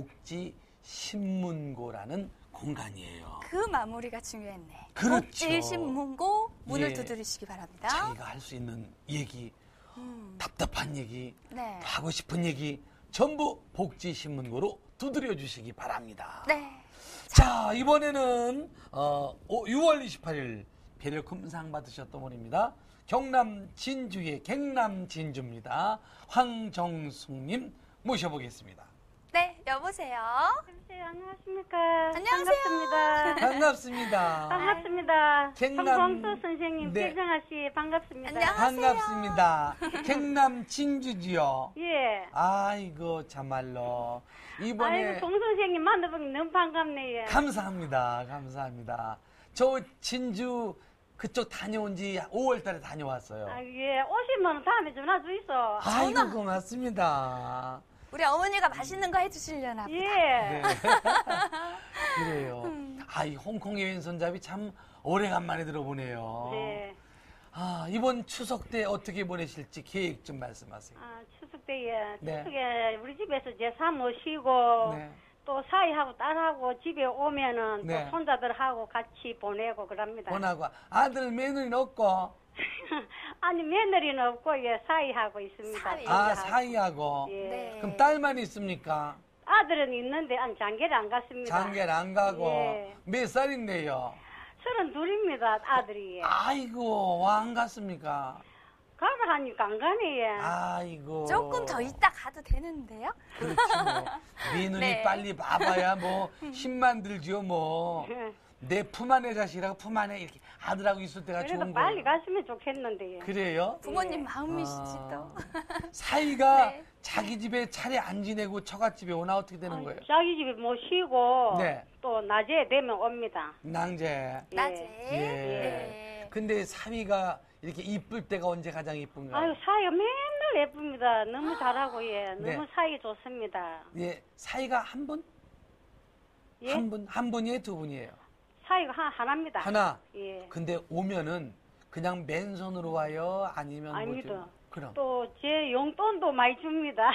복지신문고라는 공간이에요. 그 마무리가 중요했네. 그렇죠. 복지신문고 문을 두드리시기 바랍니다. 자기가 할 수 있는 얘기, 답답한 얘기, 하고 싶은 얘기 전부 복지신문고로 두드려 주시기 바랍니다. 네. 자, 이번에는 6월 28일 배려금상 받으셨던 분입니다. 경남 진주의 갱남 진주입니다. 황정숙님 모셔보겠습니다. 네, 여보세요. 여보세요, 안녕하십니까. 안녕하세요. 반갑습니다. 반갑습니다. 갱남 성봉수 선생님, 필정아 씨 반갑습니다. 안녕하세요. 반갑습니다. 갱남 진주지요. 예. 아이고 참말로 이번에 아이고 동 선생님 만나보니 너무 반갑네요. 감사합니다. 감사합니다. 저 진주 그쪽 다녀온 지 5월 달에 다녀왔어요. 아, 예. 오시면 다음에 전화 주이소. 아이고 고맙습니다. 우리 어머니가 맛있는 거 해주시려나 보다. 예. 네. 그래요. 이 홍콩의 왼손잡이 참 오래간만에 들어보네요. 네. 이번 추석 때 어떻게 보내실지 계획 좀 말씀하세요. 추석 때에, 네. 추석에 우리 집에서 제사 모시고, 네. 또 사이하고 딸하고 집에 오면은 네. 또 손자들하고 같이 보내고 그럽니다. 보내고 아들 며느리는 없고? 아니 며느리는 없고 사이하고 있습니다. 사이하고. 예. 네. 그럼 딸만 있습니까? 아들은 있는데 장계를 안 갔습니다. 장계를 안 가고. 예. 몇 살인데요? 32입니다. 아들이. 아이고 안 갔습니까? 가면 하니까 안 가네. 아이고. 조금 더 있다 가도 되는데요? 그렇지 뭐. 며느리 빨리 봐봐야 뭐 힘만 들지요 뭐. 내 품 안에 자식이라고 품 안에 이렇게 아들하고 있을 때가 그래도 좋은 거예요. 빨리 갔으면 좋겠는데. 그래요? 부모님 마음이시지 또. 사이가 자기 집에 차례 안 지내고 처갓집에 오나 어떻게 되는 거예요? 자기 집에 모시고 네. 또 낮에 되면 옵니다. 낭제. 낮에. 예. 근데 사위가 이렇게 이쁠 때가 언제 가장 이쁜가요? 아유, 사이가 맨날 예쁩니다. 너무 잘하고, 네. 너무 사이 좋습니다. 예, 사이가 한 분? 예? 한 분이에요, 두 분이에요? 사이가 하나입니다. 하나? 예. 근데 오면은 그냥 맨손으로 와요? 아니면 아닙니다. 뭐 그럼. 또 제 용돈도 많이 줍니다.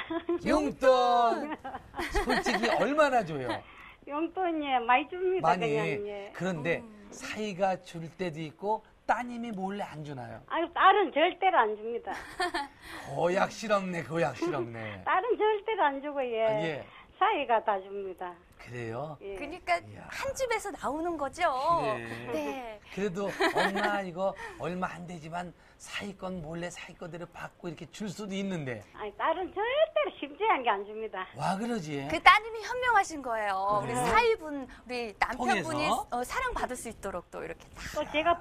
용돈! 솔직히 얼마나 줘요? 용돈이 많이 줍니다. 많이. 그냥, 예. 그런데 사이가 줄 때도 있고 따님이 몰래 안 주나요? 아유, 딸은 절대로 안 줍니다. 고약 실없네. 딸은 절대로 안 주고, 예. 사이가 다 줍니다. 그래요? 예. 그러니까 한 집에서 나오는 거죠. 네. 그래도 엄마 이거 얼마 안 되지만 사이 건 몰래 사이 거대로 받고 이렇게 줄 수도 있는데. 아니, 딸은 절대로 심지한 게 안 줍니다. 와 그러지? 그 따님이 현명하신 거예요. 그래요? 우리 사위분, 우리 남편분이 통해서? 사랑받을 수 있도록 또 이렇게 다. 또 제가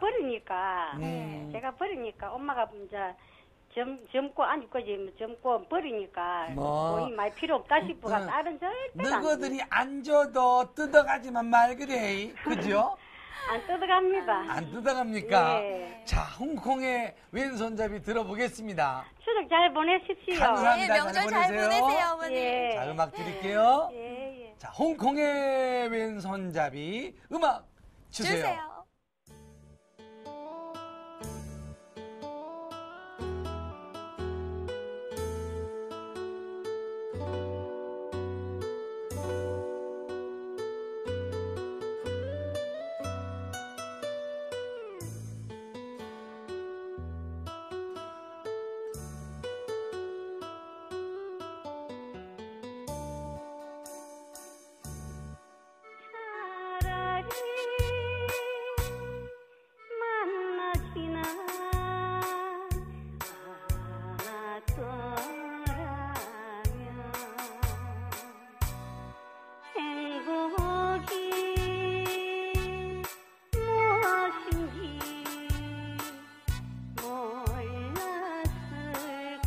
버리니까 엄마가 이제 젊고 아직까지 젊고 버리니까 뭐. 돈이 많이 필요 없다 싶어가 딸은 절대로 너희들이 안 줘도 뜯어가지만 말 그래. 그죠? 안 뜯어갑니다. 안 뜯어갑니까? 예. 자, 홍콩의 왼손잡이 들어보겠습니다. 추석 잘 보내십시오. 감사합니다. 네, 명절 잘 보내세요, 어머니. 예. 자, 음악 드릴게요. 예. 자, 홍콩의 왼손잡이 음악 주세요. 차라리 만나지나 않았더라면 행복이 무엇인지 몰랐을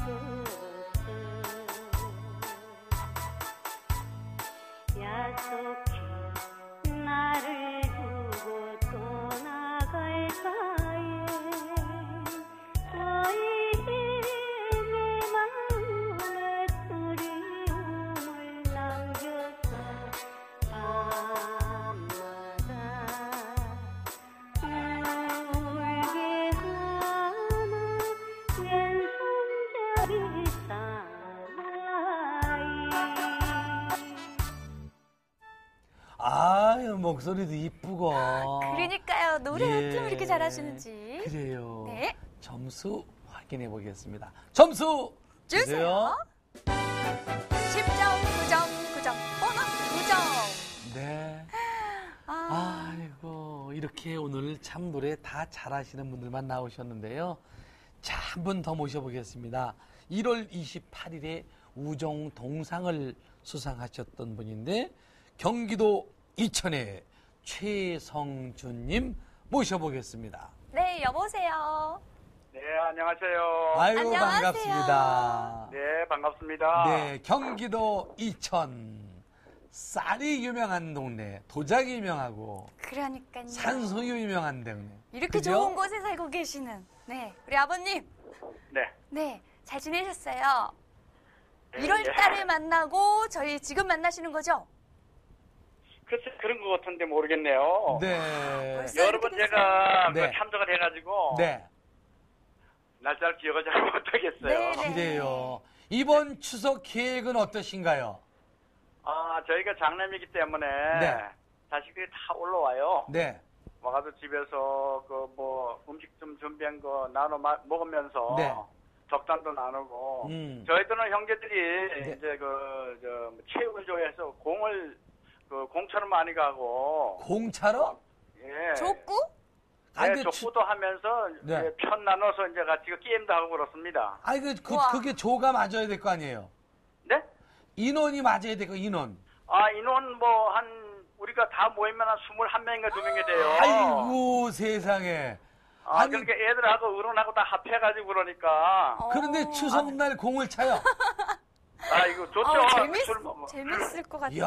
것을 약속해 나를 두고 떠나갈까에 더 이제 내 마음에 그리움을 남겨서 아유, 목소리도 이쁘고. 그러니까요. 노래 예. 어쩜 이렇게 잘하시는지. 그래요. 네. 점수 확인해 보겠습니다. 점수 주세요. 10점, 9점, 9점, 보너스 9점. 네. 아이고, 이렇게 오늘 참 노래 다 잘하시는 분들만 나오셨는데요. 자, 한 분 더 모셔보겠습니다. 1월 28일에 우정 동상을 수상하셨던 분인데 경기도 이천의 최성준님 모셔보겠습니다. 네, 여보세요. 네, 안녕하세요. 아유, 안녕하세요. 반갑습니다. 네, 반갑습니다. 네, 경기도 이천. 쌀이 유명한 동네, 도자기 유명하고 그러니까요. 산소유 유명한 동네. 이렇게 그죠? 좋은 곳에 살고 계시는 네, 우리 아버님. 네. 네, 잘 지내셨어요? 네, 1월 예. 달에 만나고 저희 지금 만나시는 거죠? 글쎄, 그런 것 같은데 모르겠네요. 네. 벌써 여러 번 이렇게 제가 네. 그 참석을 해가지고 네. 날짜를 기억을 잘 못하겠어요. 네. 그래요. 이번 추석 계획은 어떠신가요? 아, 저희가 장남이기 때문에 네. 자식들이 다 올라와요. 네. 와가지고 집에서 그 뭐 음식 좀 준비한 거 나눠 먹으면서 네. 적당도 나누고 저희들은 형제들이 네. 이제 체육을 좋아해서 공처럼 많이 가고 공차로? 예. 족구? 아니, 네, 그 족구도 하면서 네. 이제 편 나눠서 이제 같이 게임도 하고 그렇습니다. 아니, 우와. 그게 조가 맞아야 될 거 아니에요? 네? 인원이 맞아야 되고, 인원. 아, 인원 뭐 우리가 다 모이면 한 21명인가 2명이 돼요. 아이고, 세상에. 아, 아니, 그러니까 애들하고 어른하고 다 합해가지고 그러니까. 그런데 추석날 공을 차요. 아, 이거 좋죠. 재밌을 것 같아요.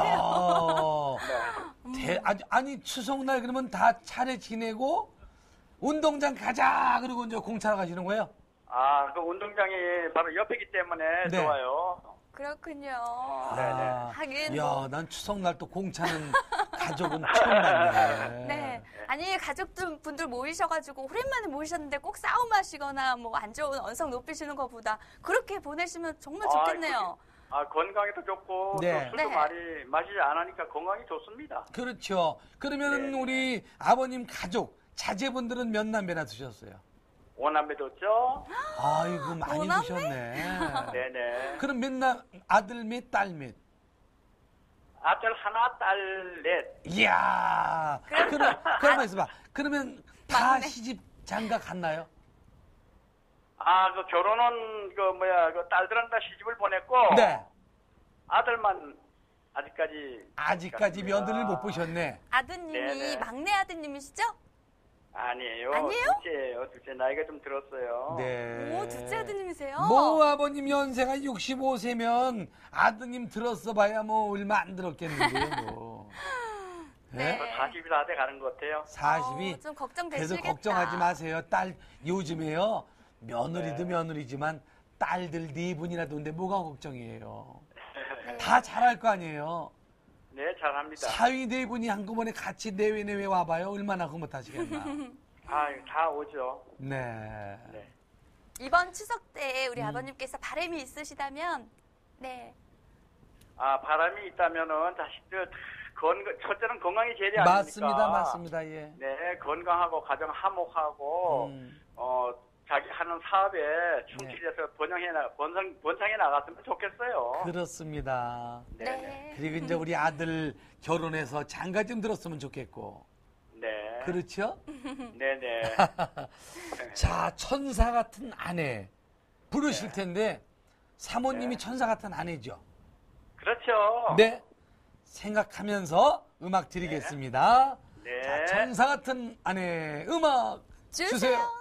이야. 아니, 추석날 그러면 다 차례 지내고, 운동장 가자! 그리고 이제 공차러 가시는 거예요? 아, 그 운동장이 바로 옆이기 때문에 네. 좋아요. 그렇군요. 네네. 하긴 야, 뭐. 난 추석날 또 공차는 가족은 처음 봤네. 네. 아니, 가족분들 모이셔가지고 오랜만에 모이셨는데 꼭 싸움하시거나 뭐 안 좋은 언성 높이시는 것보다 그렇게 보내시면 정말 좋겠네요. 건강에도 좋고 네. 또 술도 네. 많이 마시지 않으니까 건강이 좋습니다. 그렇죠. 그러면은 네. 우리 아버님 가족, 자제분들은 몇 남매나 두셨어요? 5남매 뒀죠? 아이고, 많이 5남매? 두셨네. 네네. 그럼 아들 몇, 딸 몇? 아들 하나, 딸 넷. 이야. 그러면 있어봐. 그러면 다 막내. 시집 장가 갔나요? 아, 그 결혼은 그 딸들은 다 시집을 보냈고. 네. 아들만 아직까지. 아직까지 며느리를 못 보셨네. 아드님이 네네. 막내 아드님이시죠? 아니에요. 아니에요? 둘째예요. 둘째 나이가 좀 들었어요. 네. 오, 둘째 아드님이세요? 뭐 아버님 연세가 65세면 아드님 들었어 봐야 뭐 얼마 안 들었겠는데요, 뭐. 네. 40이 다 돼 가는 것 같아요. 40이. 좀 그래서 걱정되시겠다. 걱정하지 마세요. 딸 요즘에요. 며느리도 며느리지만 딸들 4분이나 도는데 뭐가 걱정이에요. 네. 다 잘할 거 아니에요. 네, 잘합니다. 사위 4분이 한꺼번에 같이 내외 와봐요. 얼마나 흐뭇하시겠나. 아, 다 오죠. 네. 네. 이번 추석 때 우리 아버님께서 바람이 있으시다면 네. 아, 바람이 있다면은 자식들 첫째는 건강이 제일이 아닙니까? 맞습니다. 예. 네, 건강하고 가정 화목하고 자기 하는 사업에 충실해서 번창해 나갔으면 좋겠어요. 그렇습니다. 네. 그리고 이제 우리 아들 결혼해서 장가 좀 들었으면 좋겠고. 네. 그렇죠? 네네. 자, 천사 같은 아내 부르실 텐데 사모님이 천사 같은 아내죠? 그렇죠. 네. 생각하면서 음악 드리겠습니다. 네. 자, 천사 같은 아내 음악 주세요.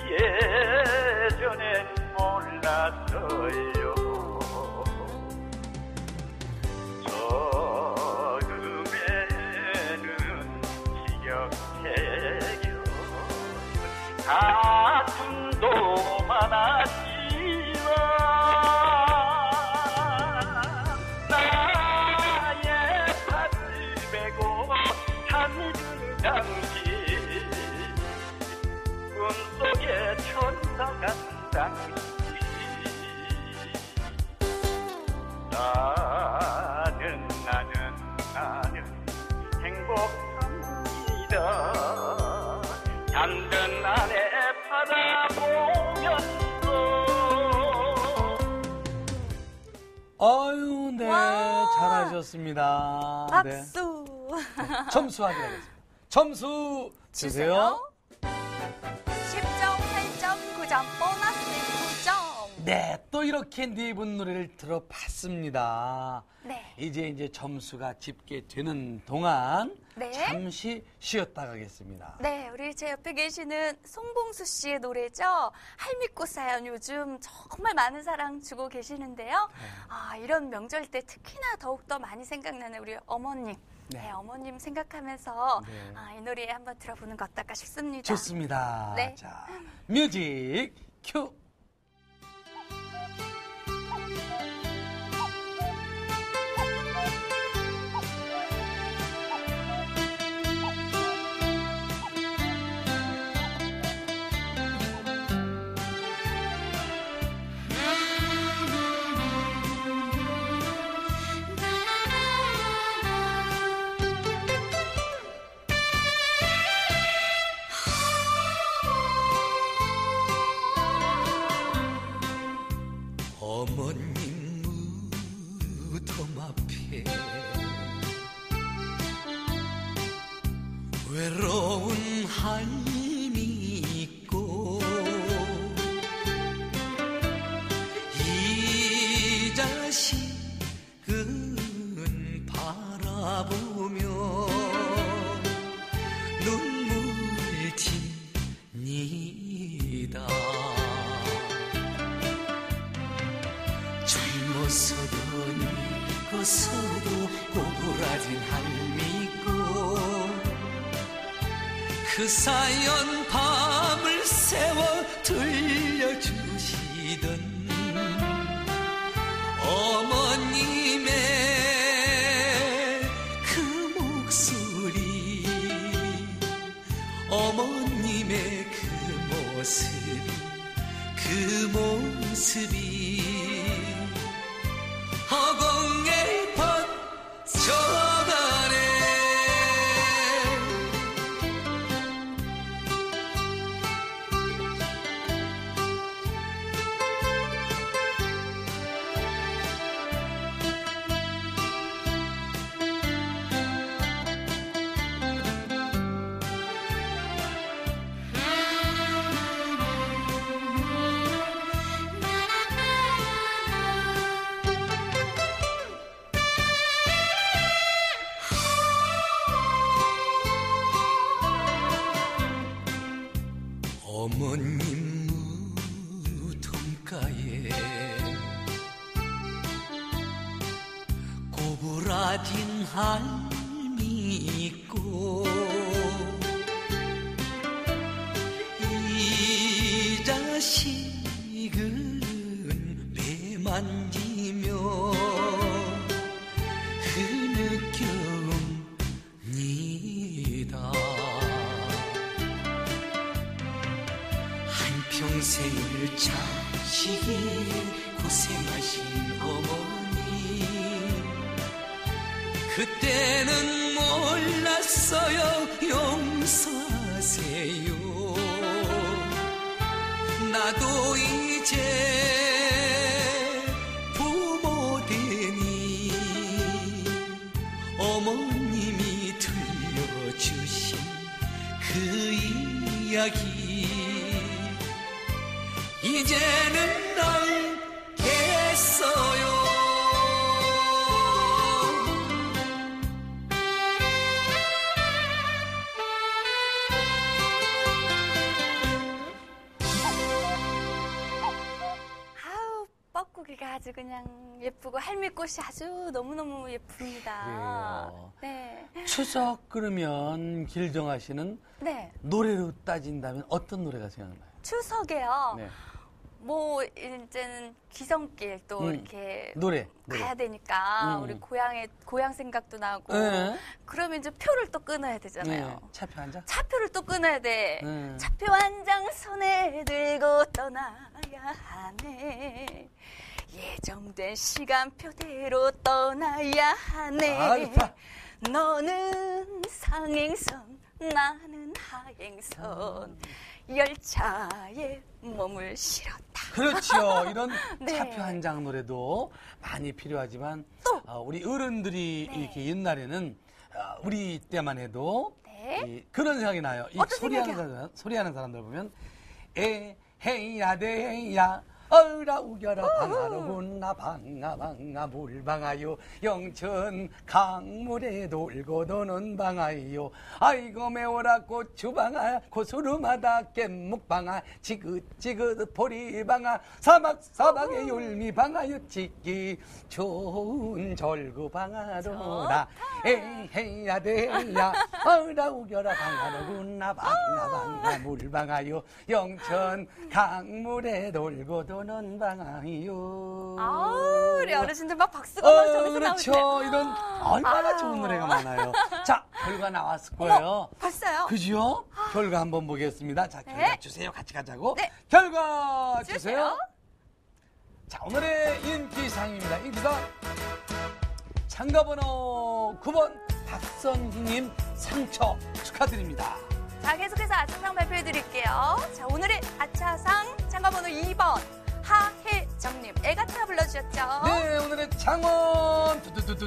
예전엔 몰랐어요. 저금에는 지경새겨 아픔도 많았지만 나의 팔을 베고 잠든 당시 꿈속에 천사 같은 당시 나는 행복합니다. 잠든 아내 바라보면서. 아유, 네, 와. 잘하셨습니다. 박수. 네. 점수 확인하겠습니다. 점수 주세요. 10점, 8점, 9점, 보너스 9점. 네, 또 이렇게 네 분 노래를 들어봤습니다. 네. 이제 점수가 집계되는 동안 네. 잠시 쉬었다 가겠습니다. 네, 우리 제 옆에 계시는 송봉수 씨의 노래죠. 할미꽃 사연 요즘 정말 많은 사랑 주고 계시는데요. 이런 명절 때 특히나 더욱더 많이 생각나는 우리 어머님. 네, 어머님 생각하면서 네. 이 노래 한번 들어보는 거 어떨까 싶습니다. 좋습니다. 네. 자, 뮤직 큐. 어머님 무덤 앞에 외로운 할미 있고 이 자식은 바라보며 눈물 칩니다. 젊어서도 늙어서도 고꾸라진 할미고 그 사연 밤을 새워 들려주시던 어머님의 그 목소리 어머님의 그 모습이 허공에 번져가네. 어머님 무덤가에 고부라진 할미 있고 이 자식은 배 만지며 흐느껴옵니다. 평생을 자식이 고생하신 어머니 그때는 몰랐어요. 용서하세요. 나도 이제 부모 되니 어머님이 들려주신 그 이야기 이제는 알겠어요. 여기가 아주 그냥 예쁘고 할미꽃이 아주 너무너무 예쁩니다. 그래요. 네. 추석 그러면 길정아 씨는 네. 노래로 따진다면 어떤 노래가 생각나요? 추석에요. 네. 뭐 이제는 귀성길 또 이렇게 노래. 가야 되니까 우리 고향 생각도 나고 네. 그러면 이제 표를 또 끊어야 되잖아요. 네. 차표 한 장? 차표를 또 끊어야 돼. 차표 한 장 손에 들고 떠나야 하네. 예정된 시간표대로 떠나야 하네. 너는 상행선 나는 하행선 열차에 몸을 실었다. 그렇죠. 이런 네. 차표 한 장 노래도 많이 필요하지만 우리 어른들이 이렇게 옛날에는 우리 때만 해도 그런 생각이 나요. 이 소리하는 사람들 보면 헤이야 대야 어라 우겨라 방아로구나 방아 물방아요 영천 강물에 돌고 도는 방아요 아이고 매워라 고추방아 고수름하다 깻묵방아 지긋지긋 보리방아 사막사막의 율미방아요 찍기 좋은 절구방아로라 에헤야 대야 어라 우겨라 방아로구나 방아 물방아요 영천 강물에 돌고 도는 방아요. 아우, 우리 어르신들 막 박수가 막 저기서 그렇죠. 나오네요. 이런 얼마나 좋은 노래가 많아요. 자, 결과 나왔을 거예요. 어머, 봤어요? 그죠? 결과 한번 보겠습니다. 자, 결과 주세요. 같이 가자고. 네. 결과 주세요. 자, 오늘의 인기상입니다. 인기상 참가번호 9번 박선희님 상처 축하드립니다. 자, 계속해서 아차상 발표해 드릴게요. 자, 오늘의 아차상 참가번호 2번 하혜정님. 애가차 불러주셨죠? 네, 오늘의 장원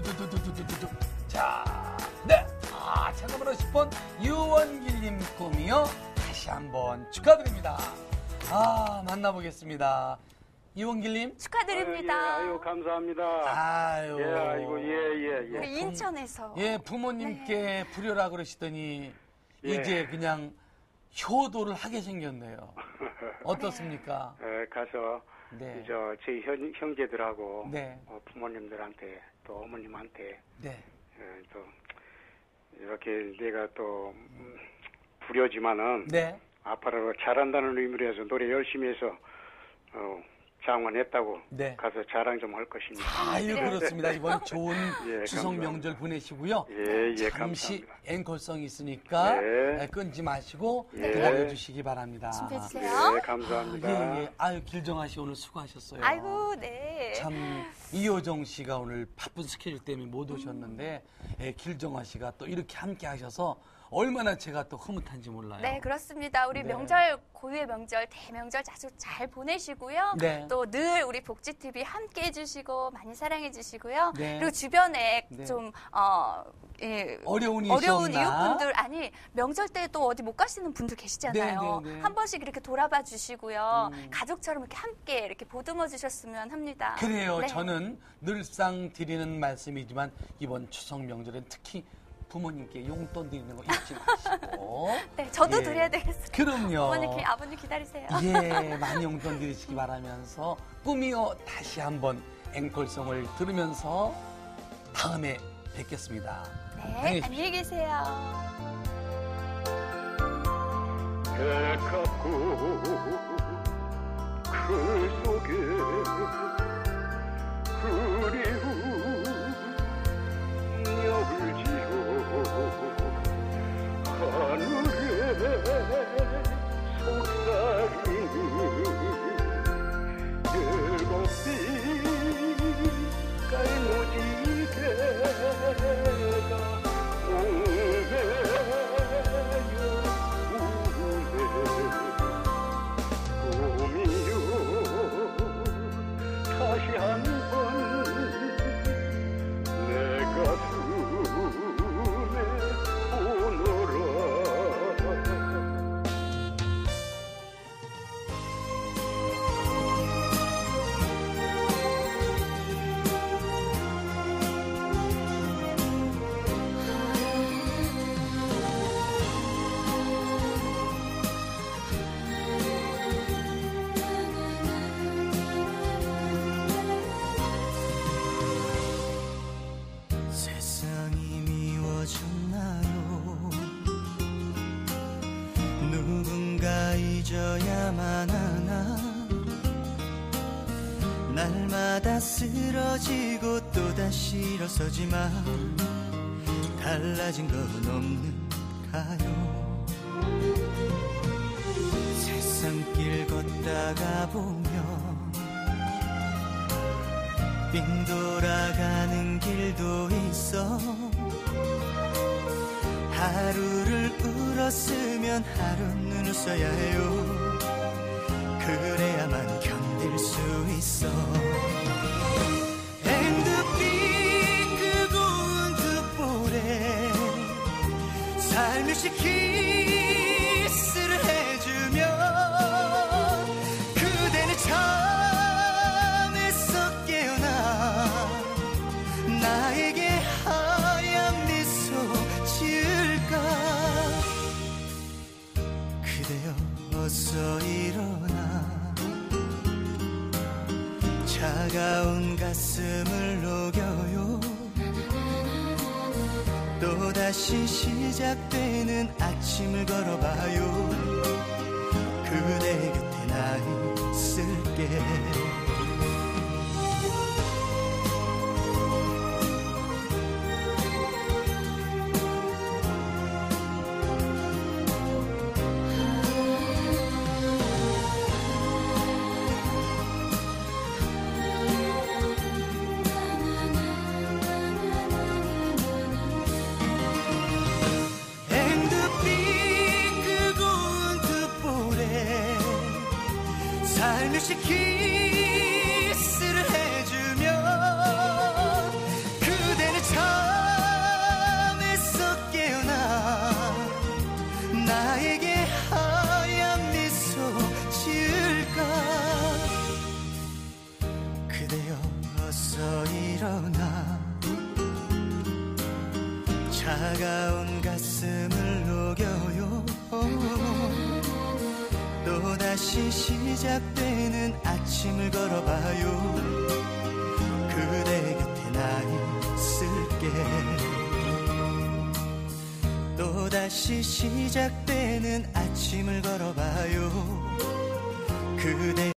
자, 네. 참가번호 10번 유원길님 꿈이요. 다시 한번 축하드립니다. 만나보겠습니다. 이원길님 축하드립니다. 아유, 감사합니다. 아유. 예, 아이고, 예. 우리 인천에서. 예, 부모님께 부려라 그러시더니 예. 이제 그냥 효도를 하게 생겼네요. 어떻습니까? 가서 네. 저희 형제들하고 네. 부모님들한테 또 어머님한테 네. 또 이렇게 내가 또 부려지만은 네. 앞으로 잘한다는 의미로 해서 노래 열심히 해서 장원했다고 네. 가서 자랑 좀 할 것입니다. 아유, 그렇습니다. 이번 좋은 예, 추석 감사합니다. 명절 보내시고요. 예, 잠시 감사합니다. 앵콜성이 있으니까 네. 끊지 마시고 예. 기다려주시기 바랍니다. 준비해주세요. 예, 감사합니다. 예. 아유, 길정아 씨 오늘 수고하셨어요. 아이고, 네. 참 이효정 씨가 오늘 바쁜 스케줄 때문에 못 오셨는데 길정아 씨가 또 이렇게 함께 하셔서 얼마나 제가 또 흐뭇한지 몰라요. 네, 그렇습니다. 우리 네. 명절, 고유의 명절, 대명절 아주 잘 보내시고요. 네. 또 늘 우리 복지TV 함께 해주시고 많이 사랑해주시고요. 네. 그리고 주변에 네. 좀 어려운 어려운 없나? 이웃분들, 아니 명절 때 또 어디 못 가시는 분들 계시잖아요. 네, 네, 네. 한 번씩 이렇게 돌아봐 주시고요. 가족처럼 이렇게 함께 이렇게 보듬어 주셨으면 합니다. 그래요. 네. 저는 늘상 드리는 말씀이지만 이번 추석 명절엔 특히 부모님께 용돈 드리는 거 잊지 마시고. 네, 저도 예. 드려야 되겠어요. 그럼요. 어머니, 아버님 기다리세요. 예, 많이 용돈 드리시기 바라면서 꿈이요 다시 한번 앵콜송을 들으면서 다음에 뵙겠습니다. 네, 안녕히 계세요. 가깝고 그늘 속에 그리운 여울 지어 하늘에 속삭이는 일곱빛 깔무지개가 옹배여 우네 하나하나 날마다 쓰러지고 또다시 일어서지만 달라진 건 없는가요? 세상길 걷다가 보면 빙 돌아가는 길도 있어. 하루를 울었으면 하루는 웃어야 해요. 그래야만 견딜 수 있어. 핸드빛 그 고운 두 볼에 살며시 키스를 해주면 그대는 잠에서 깨어나 나에게 하얀 미소 지을까. 그대여 어서 일어나 차가운 가슴을 녹여요. 또다시 시작되는 아침을 걸어봐요. 그대 곁에 나 있을게. 살며시 키스를 해주면 그대는 잠에서 깨어나 나에게 하얀 미소 지을까. 그대여 어서 일어나 차가운 가슴을 녹여요. 또다시 시작되는 아침을 걸어봐요. 그대 곁에 나 있을게. 또다시 시작되는 아침을 걸어봐요. 그대